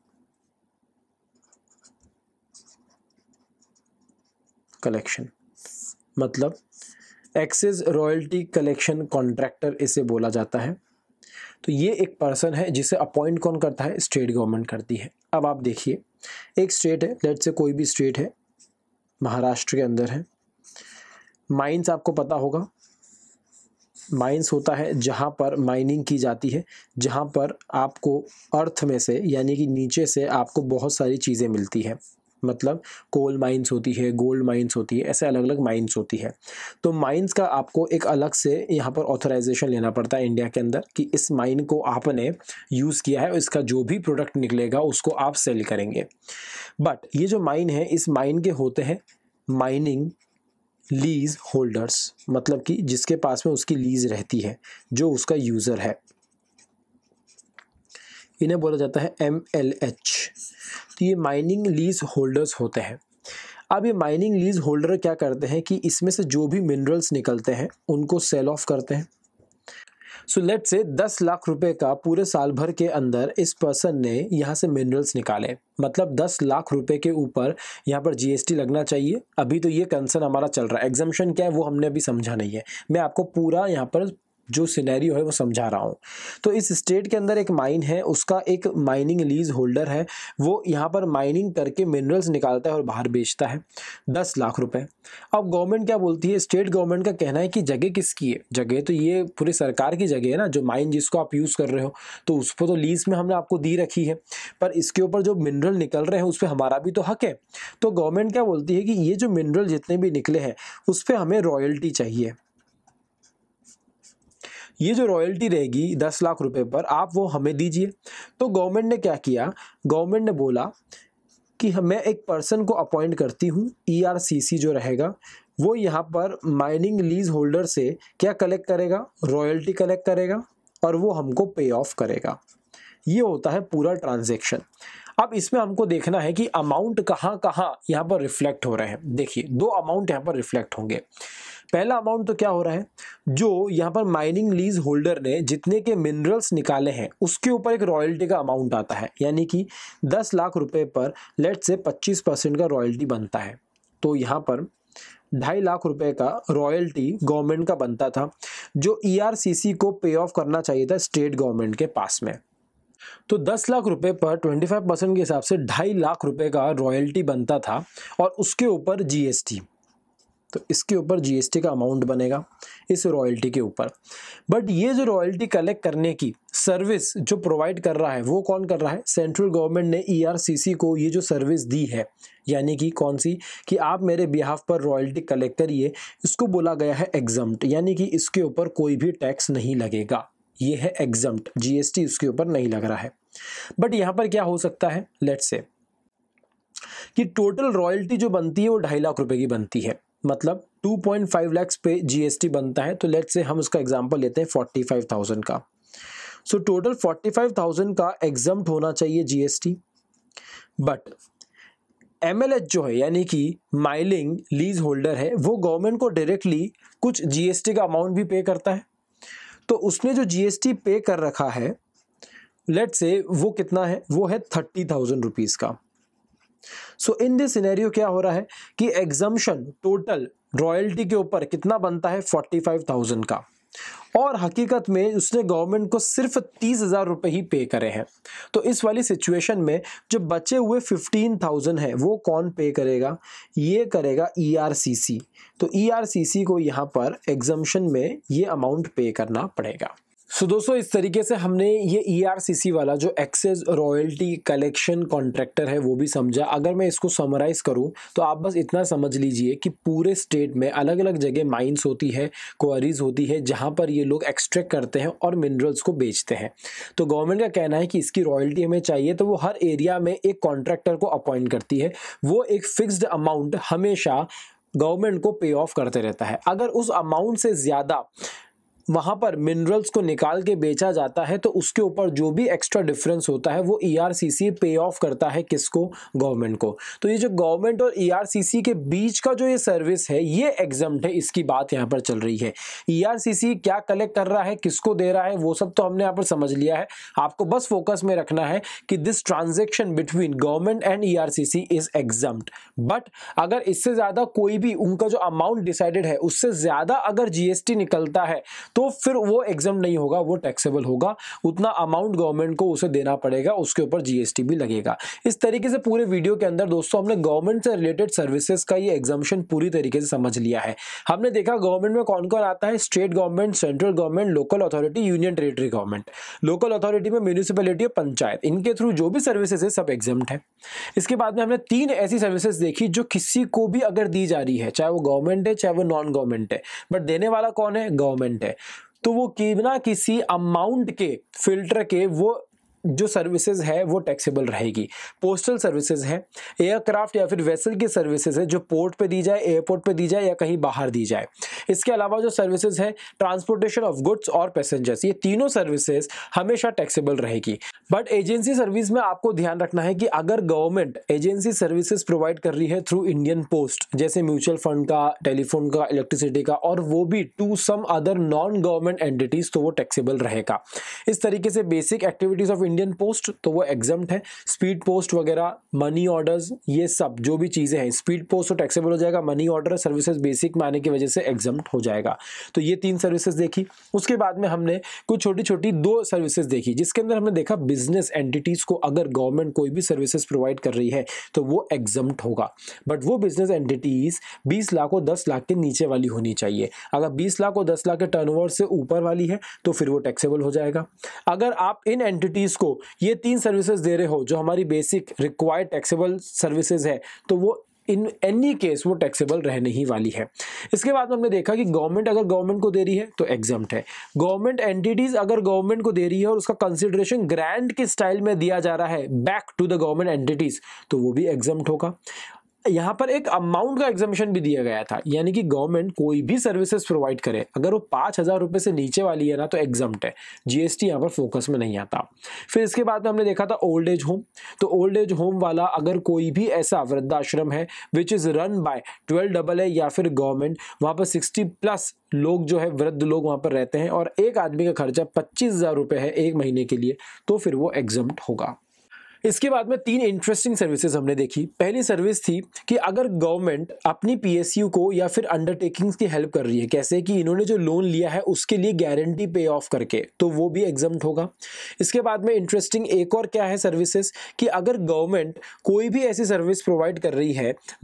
कलेक्शन, मतलब एक्सेस रॉयल्टी कलेक्शन कॉन्ट्रैक्टर इसे बोला जाता है। तो ये एक पर्सन है जिसे अपॉइंट कौन करता है? स्टेट गवर्नमेंट करती है। अब आप देखिए, एक स्टेट है, लेट्स से कोई भी स्टेट है, महाराष्ट्र के अंदर है, माइंस आपको पता होगा, माइंस होता है जहाँ पर माइनिंग की जाती है, जहाँ पर आपको अर्थ में से यानी कि नीचे से आपको बहुत सारी चीज़ें मिलती है, मतलब कोल माइंस होती है, गोल्ड माइंस होती है, ऐसे अलग अलग माइंस होती है। तो माइंस का आपको एक अलग से यहाँ पर ऑथराइजेशन लेना पड़ता है इंडिया के अंदर कि इस माइन को आपने यूज़ किया है और इसका जो भी प्रोडक्ट निकलेगा उसको आप सेल करेंगे। बट ये जो माइन है, इस माइन के होते हैं माइनिंग लीज होल्डर्स, मतलब कि जिसके पास में उसकी लीज रहती है, जो उसका यूज़र है, इन्हें बोला जाता है एम एल एच। तो ये माइनिंग लीज होल्डर्स होते हैं। अब ये माइनिंग लीज होल्डर क्या करते हैं कि इसमें से जो भी मिनरल्स निकलते हैं उनको सेल ऑफ करते हैं। सो लेट्स से दस लाख रुपए का पूरे साल भर के अंदर इस पर्सन ने यहाँ से मिनरल्स निकाले, मतलब दस लाख रुपए के ऊपर यहाँ पर जीएसटी लगना चाहिए। अभी तो ये कंसर्न हमारा चल रहा है, एग्जम्पशन क्या है वो हमने अभी समझा नहीं है, मैं आपको पूरा यहाँ पर जो सिनेरियो है वो समझा रहा हूँ। तो इस स्टेट के अंदर एक माइन है, उसका एक माइनिंग लीज होल्डर है, वो यहाँ पर माइनिंग करके मिनरल्स निकालता है और बाहर बेचता है, दस लाख रुपए। अब गवर्नमेंट क्या बोलती है? स्टेट गवर्नमेंट का कहना है कि जगह किसकी है? जगह तो ये पूरी सरकार की जगह है ना, जो माइन जिसको आप यूज़ कर रहे हो, तो उसको तो लीज में हमने आपको दी रखी है, पर इसके ऊपर जो मिनरल निकल रहे हैं उस पर हमारा भी तो हक है। तो गवर्नमेंट क्या बोलती है कि ये जो मिनरल जितने भी निकले हैं उस पर हमें रॉयल्टी चाहिए। ये जो रॉयल्टी रहेगी दस लाख रुपए पर, आप वो हमें दीजिए। तो गवर्नमेंट ने क्या किया? गवर्नमेंट ने बोला कि मैं एक पर्सन को अपॉइंट करती हूँ, ई आर सी सी जो रहेगा वो यहाँ पर माइनिंग लीज होल्डर से क्या कलेक्ट करेगा? रॉयल्टी कलेक्ट करेगा और वो हमको पे ऑफ करेगा। ये होता है पूरा ट्रांजैक्शन। अब इसमें हमको देखना है कि अमाउंट कहाँ कहाँ यहाँ पर रिफ्लेक्ट हो रहे हैं। देखिए, दो अमाउंट यहाँ पर रिफ्लेक्ट होंगे। पहला अमाउंट तो क्या हो रहा है, जो यहाँ पर माइनिंग लीज होल्डर ने जितने के मिनरल्स निकाले हैं उसके ऊपर एक रॉयल्टी का अमाउंट आता है, यानी कि दस लाख रुपए पर लेट्स से पच्चीस परसेंट का रॉयल्टी बनता है। तो यहाँ पर ढाई लाख रुपए का रॉयल्टी गवर्नमेंट का बनता था, जो ई आर सी सी को पे ऑफ करना चाहिए था स्टेट गवर्नमेंट के पास में। तो दस लाख रुपए पर पच्चीस परसेंट के हिसाब से ढाई लाख रुपए का रॉयल्टी बनता था और उसके ऊपर जीएसटी। तो इसके ऊपर जीएसटी का अमाउंट बनेगा इस रॉयल्टी के ऊपर। बट ये जो रॉयल्टी कलेक्ट करने की सर्विस जो प्रोवाइड कर रहा है वो कौन कर रहा है? सेंट्रल गवर्नमेंट ने ईआरसीसी को ये जो सर्विस दी है, यानी कि कौन सी, कि आप मेरे बिहाफ पर रॉयल्टी कलेक्ट करिए, इसको बोला गया है एग्जम्प्ट, यानी कि इसके ऊपर कोई भी टैक्स नहीं लगेगा। ये है एग्जम्प्ट, जीएसटी इसके ऊपर नहीं लग रहा है। बट यहाँ पर क्या हो सकता है, लेट्स से कि टोटल रॉयल्टी जो बनती है वो ढाई लाख रुपए की बनती है, मतलब टू पॉइंट फाइव लाख पे जीएसटी बनता है। तो लेट्स से हम उसका एग्जांपल लेते हैं फोर्टी फाइव थाउजेंड का। So total forty five thousand का एग्जम्प्ट होना चाहिए जीएसटी। बट एमएलएच जो है, यानी कि माइलिंग लीज होल्डर है, वो गवर्नमेंट को डायरेक्टली कुछ जीएसटी का अमाउंट भी पे करता है। तो उसने जो जीएसटी पे कर रखा है, लेट्स से वो कितना है, वो है थर्टी थाउजेंड रुपीज का। सो इन दिस सिनेरियो क्या हो रहा है कि एग्जम्पशन टोटल रॉयल्टी के ऊपर कितना बनता है, फोर्टी फाइव थाउजेंड का, और हकीकत में उसने गवर्नमेंट को सिर्फ तीस हजार रुपए ही पे करे हैं। तो इस वाली सिचुएशन में जो बचे हुए फिफ्टीन थाउजेंड है वो कौन पे करेगा? ये करेगा ईआरसीसी। तो ईआरसीसी को यहाँ पर एग्जम्पशन में ये अमाउंट पे करना पड़ेगा। सो so, दोस्तों इस तरीके से हमने ये ईआरसीसी वाला जो एक्सेस रॉयल्टी कलेक्शन कॉन्ट्रैक्टर है वो भी समझा। अगर मैं इसको समराइज करूं तो आप बस इतना समझ लीजिए कि पूरे स्टेट में अलग अलग जगह माइंस होती है, क्वारीज होती है, जहां पर ये लोग एक्सट्रैक्ट करते हैं और मिनरल्स को बेचते हैं। तो गवर्नमेंट का कहना है कि इसकी रॉयल्टी हमें चाहिए, तो वो हर एरिया में एक कॉन्ट्रैक्टर को अपॉइंट करती है। वो एक फिक्स्ड अमाउंट हमेशा गवर्नमेंट को पे ऑफ करते रहता है। अगर उस अमाउंट से ज़्यादा वहां पर मिनरल्स को निकाल के बेचा जाता है तो उसके ऊपर जो भी एक्स्ट्रा डिफरेंस होता है वो ईआरसीसी पे ऑफ करता है, किसको? गवर्नमेंट को। तो ये जो गवर्नमेंट और ईआरसीसी के बीच का जो ये सर्विस है ये एग्जम्प्ट है, इसकी बात यहाँ पर चल रही है। ईआरसीसी क्या कलेक्ट कर रहा है, किसको दे रहा है, वो सब तो हमने यहाँ पर समझ लिया है। आपको बस फोकस में रखना है कि this transaction between government and ERCC is exempt. But अगर इससे ज्यादा कोई भी उनका जो अमाउंट डिसाइडेड है उससे ज्यादा अगर जीएसटी निकलता है तो फिर वो एग्जम्प्ट नहीं होगा, वो टैक्सेबल होगा। उतना अमाउंट गवर्नमेंट को उसे देना पड़ेगा, उसके ऊपर जीएसटी भी लगेगा। इस तरीके से पूरे वीडियो के अंदर दोस्तों हमने गवर्नमेंट से रिलेटेड सर्विसेज का ये एग्जम्पशन पूरी तरीके से समझ लिया है। हमने देखा गवर्नमेंट में कौन कौन आता है, state government, central government, local authority, union territory government. Local authority में म्यूनिसिपैलिटी, पंचायत, इनके थ्रू जो भी सर्विसेज है सब एग्जम्प्ट है। इसके बाद में हमने तीन ऐसी सर्विसेज देखी जो किसी को भी अगर दी जा रही है, चाहे वो गवर्नमेंट है चाहे वो नॉन गवर्नमेंट है, बट देने वाला कौन है? गवर्नमेंट है। तो वो बिना किसी अमाउंट के फिल्टर के वो जो सर्विसेज है वो टैक्सेबल रहेगी। पोस्टल सर्विसेज है, एयरक्राफ्ट या फिर वेसल की सर्विसेज है जो पोर्ट पे दी जाए, एयरपोर्ट पे दी जाए या कहीं बाहर दी जाए। इसके अलावा जो सर्विसेज है ट्रांसपोर्टेशन ऑफ गुड्स और पैसेंजर्स, ये तीनों सर्विसेज हमेशा टैक्सेबल रहेगी। बट एजेंसी सर्विस में आपको ध्यान रखना है कि अगर गवर्नमेंट एजेंसी सर्विसेज प्रोवाइड कर रही है थ्रू इंडियन पोस्ट, जैसे म्यूचुअल फंड का, टेलीफोन का, इलेक्ट्रिसिटी का, और वो भी to some other non government entities, तो वो टैक्सेबल रहेगा। इस तरीके से basic activities of Indian post तो वो एग्जम्प्ट है। स्पीड पोस्ट वगैरह, मनी ऑर्डर्स, ये सब जो भी चीजें हैं, स्पीड पोस्ट तो टैक्सेबल हो जाएगा, मनी ऑर्डर सर्विसेज बेसिक में आने की वजह से एग्जम्प्ट हो जाएगा। तो ये तीन सर्विसेज देखी। उसके बाद में हमने कुछ छोटी छोटी दो सर्विसेज देखी जिसके अंदर हमने देखा बिजनेस एंटिटीज को अगर गवर्नमेंट कोई भी सर्विसेज प्रोवाइड कर रही है तो वो एग्जम्प्ट होगा। बट वो बिजनेस एंटिटीज बीस लाख और दस लाख के नीचे वाली होनी चाहिए। अगर बीस लाख और दस लाख के टर्नओवर से ऊपर वाली है तो फिर वो टैक्सेबल हो जाएगा। अगर आप इन एंटिटीज को ये तीन सर्विसेज दे रहे हो जो हमारी बेसिक रिक्वायर्ड टैक्सेबल सर्विसेज है तो वो इन एनी केस वो टैक्सेबल रहने ही वाली है। इसके बाद हमने देखा कि गवर्नमेंट अगर गवर्नमेंट को दे रही है तो एग्जम्प्ट है। गवर्नमेंट एंटिटीज अगर गवर्नमेंट को दे रही है और उसका कंसिडरेशन ग्रांट के स्टाइल में दिया जा रहा है back to the government entities तो वो भी एग्जम्प्ट होगा। यहाँ पर एक अमाउंट का एग्जामिशन भी दिया गया था, यानी कि गवर्नमेंट कोई भी सर्विसेज प्रोवाइड करे अगर वो पाँच हजार रुपये से नीचे वाली है ना तो एग्जम्प्ट है, जीएसटी यहाँ पर फोकस में नहीं आता। फिर इसके बाद में हमने देखा था ओल्ड एज होम। तो ओल्ड एज होम वाला अगर कोई भी ऐसा वृद्धाश्रम है which is run by twelve double A या फिर गवर्नमेंट, वहाँ पर सिक्सटी प्लस लोग जो है वृद्ध लोग वहाँ पर रहते हैं और एक आदमी का खर्चा पच्चीस हजार रुपये है एक महीने के लिए, तो फिर वो एग्जम्प्ट होगा। इसके बाद में तीन इंटरेस्टिंग सर्विसेज हमने देखी। पहली सर्विस थी कि अगर गवर्नमेंट अपनी पीएसयू को या फिर अंडरटेकिंग्स की हेल्प कर रही है, कैसे कि इन्होंने जो लोन लिया है उसके लिए गारंटी पे ऑफ करके, तो वो भी एग्जम्प्ट होगा। इसके बाद में इंटरेस्टिंग एक और क्या है सर्विसेज कि अगर गवर्नमेंट कोई भी ऐसी सर्विस प्रोवाइड कर रही है जो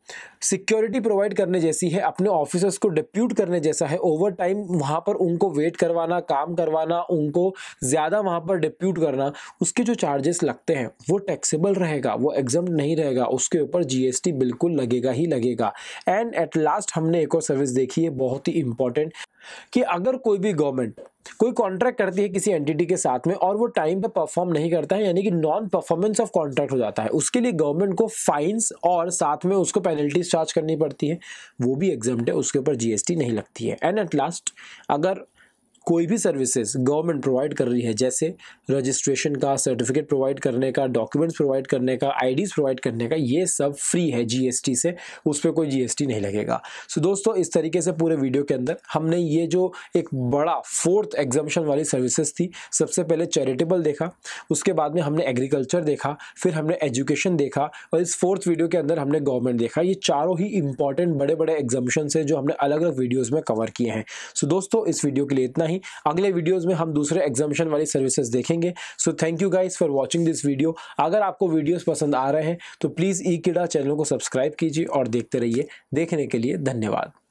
सिक्योरिटी प्रोवाइड करने जैसी है, अपने ऑफिसर्स को डिप्यूट करने जैसा है। ओवर टाइम वहाँ पर उनको वेट करवाना, काम करवाना, उनको ज़्यादा वहाँ पर डिप्यूट करना, उसके जो चार्जेस लगते हैं वो टैक्सेबल रहेगा, वो एग्जम्प्ट नहीं रहेगा, उसके ऊपर जीएसटी बिल्कुल लगेगा ही लगेगा। एंड एट लास्ट हमने एक और सर्विस देखी है बहुत ही इंपॉर्टेंट, कि अगर कोई भी गवर्नमेंट कोई कॉन्ट्रैक्ट करती है किसी एंटिटी के साथ में और वो टाइम पे परफॉर्म नहीं करता है, यानी कि नॉन परफॉर्मेंस ऑफ कॉन्ट्रैक्ट हो जाता है, उसके लिए गवर्नमेंट को फाइन्स और साथ में उसको पेनल्टीज चार्ज करनी पड़ती है, वो भी एग्जम्प्ट है, उसके ऊपर जीएसटी नहीं लगती है। एंड एट लास्ट अगर कोई भी सर्विसेज गवर्नमेंट प्रोवाइड कर रही है, जैसे रजिस्ट्रेशन का, सर्टिफिकेट प्रोवाइड करने का, डॉक्यूमेंट्स प्रोवाइड करने का, आईडीज प्रोवाइड करने का, ये सब फ्री है जीएसटी से, उस पर कोई जीएसटी नहीं लगेगा। सो दोस्तों इस तरीके से पूरे वीडियो के अंदर हमने ये जो एक बड़ा फोर्थ एग्जम्पशन वाली सर्विसेज थी, सबसे पहले चैरिटेबल देखा, उसके बाद में हमने एग्रीकल्चर देखा, फिर हमने एजुकेशन देखा, और इस फोर्थ वीडियो के अंदर हमने गवर्नमेंट देखा। ये चारों ही इंपॉर्टेंट बड़े बड़े एग्जम्पशन है जो हमने अलग अलग वीडियोज़ में कवर किए हैं। सो दोस्तों इस वीडियो के लिए इतना ही, अगले वीडियोस में हम दूसरे एग्जामिशन वाली सर्विसेज देखेंगे। So thank you guys for watching this video. अगर आपको वीडियोस पसंद आ रहे हैं तो प्लीज़ ई कीड़ा चैनल को सब्सक्राइब कीजिए और देखते रहिए। देखने के लिए धन्यवाद।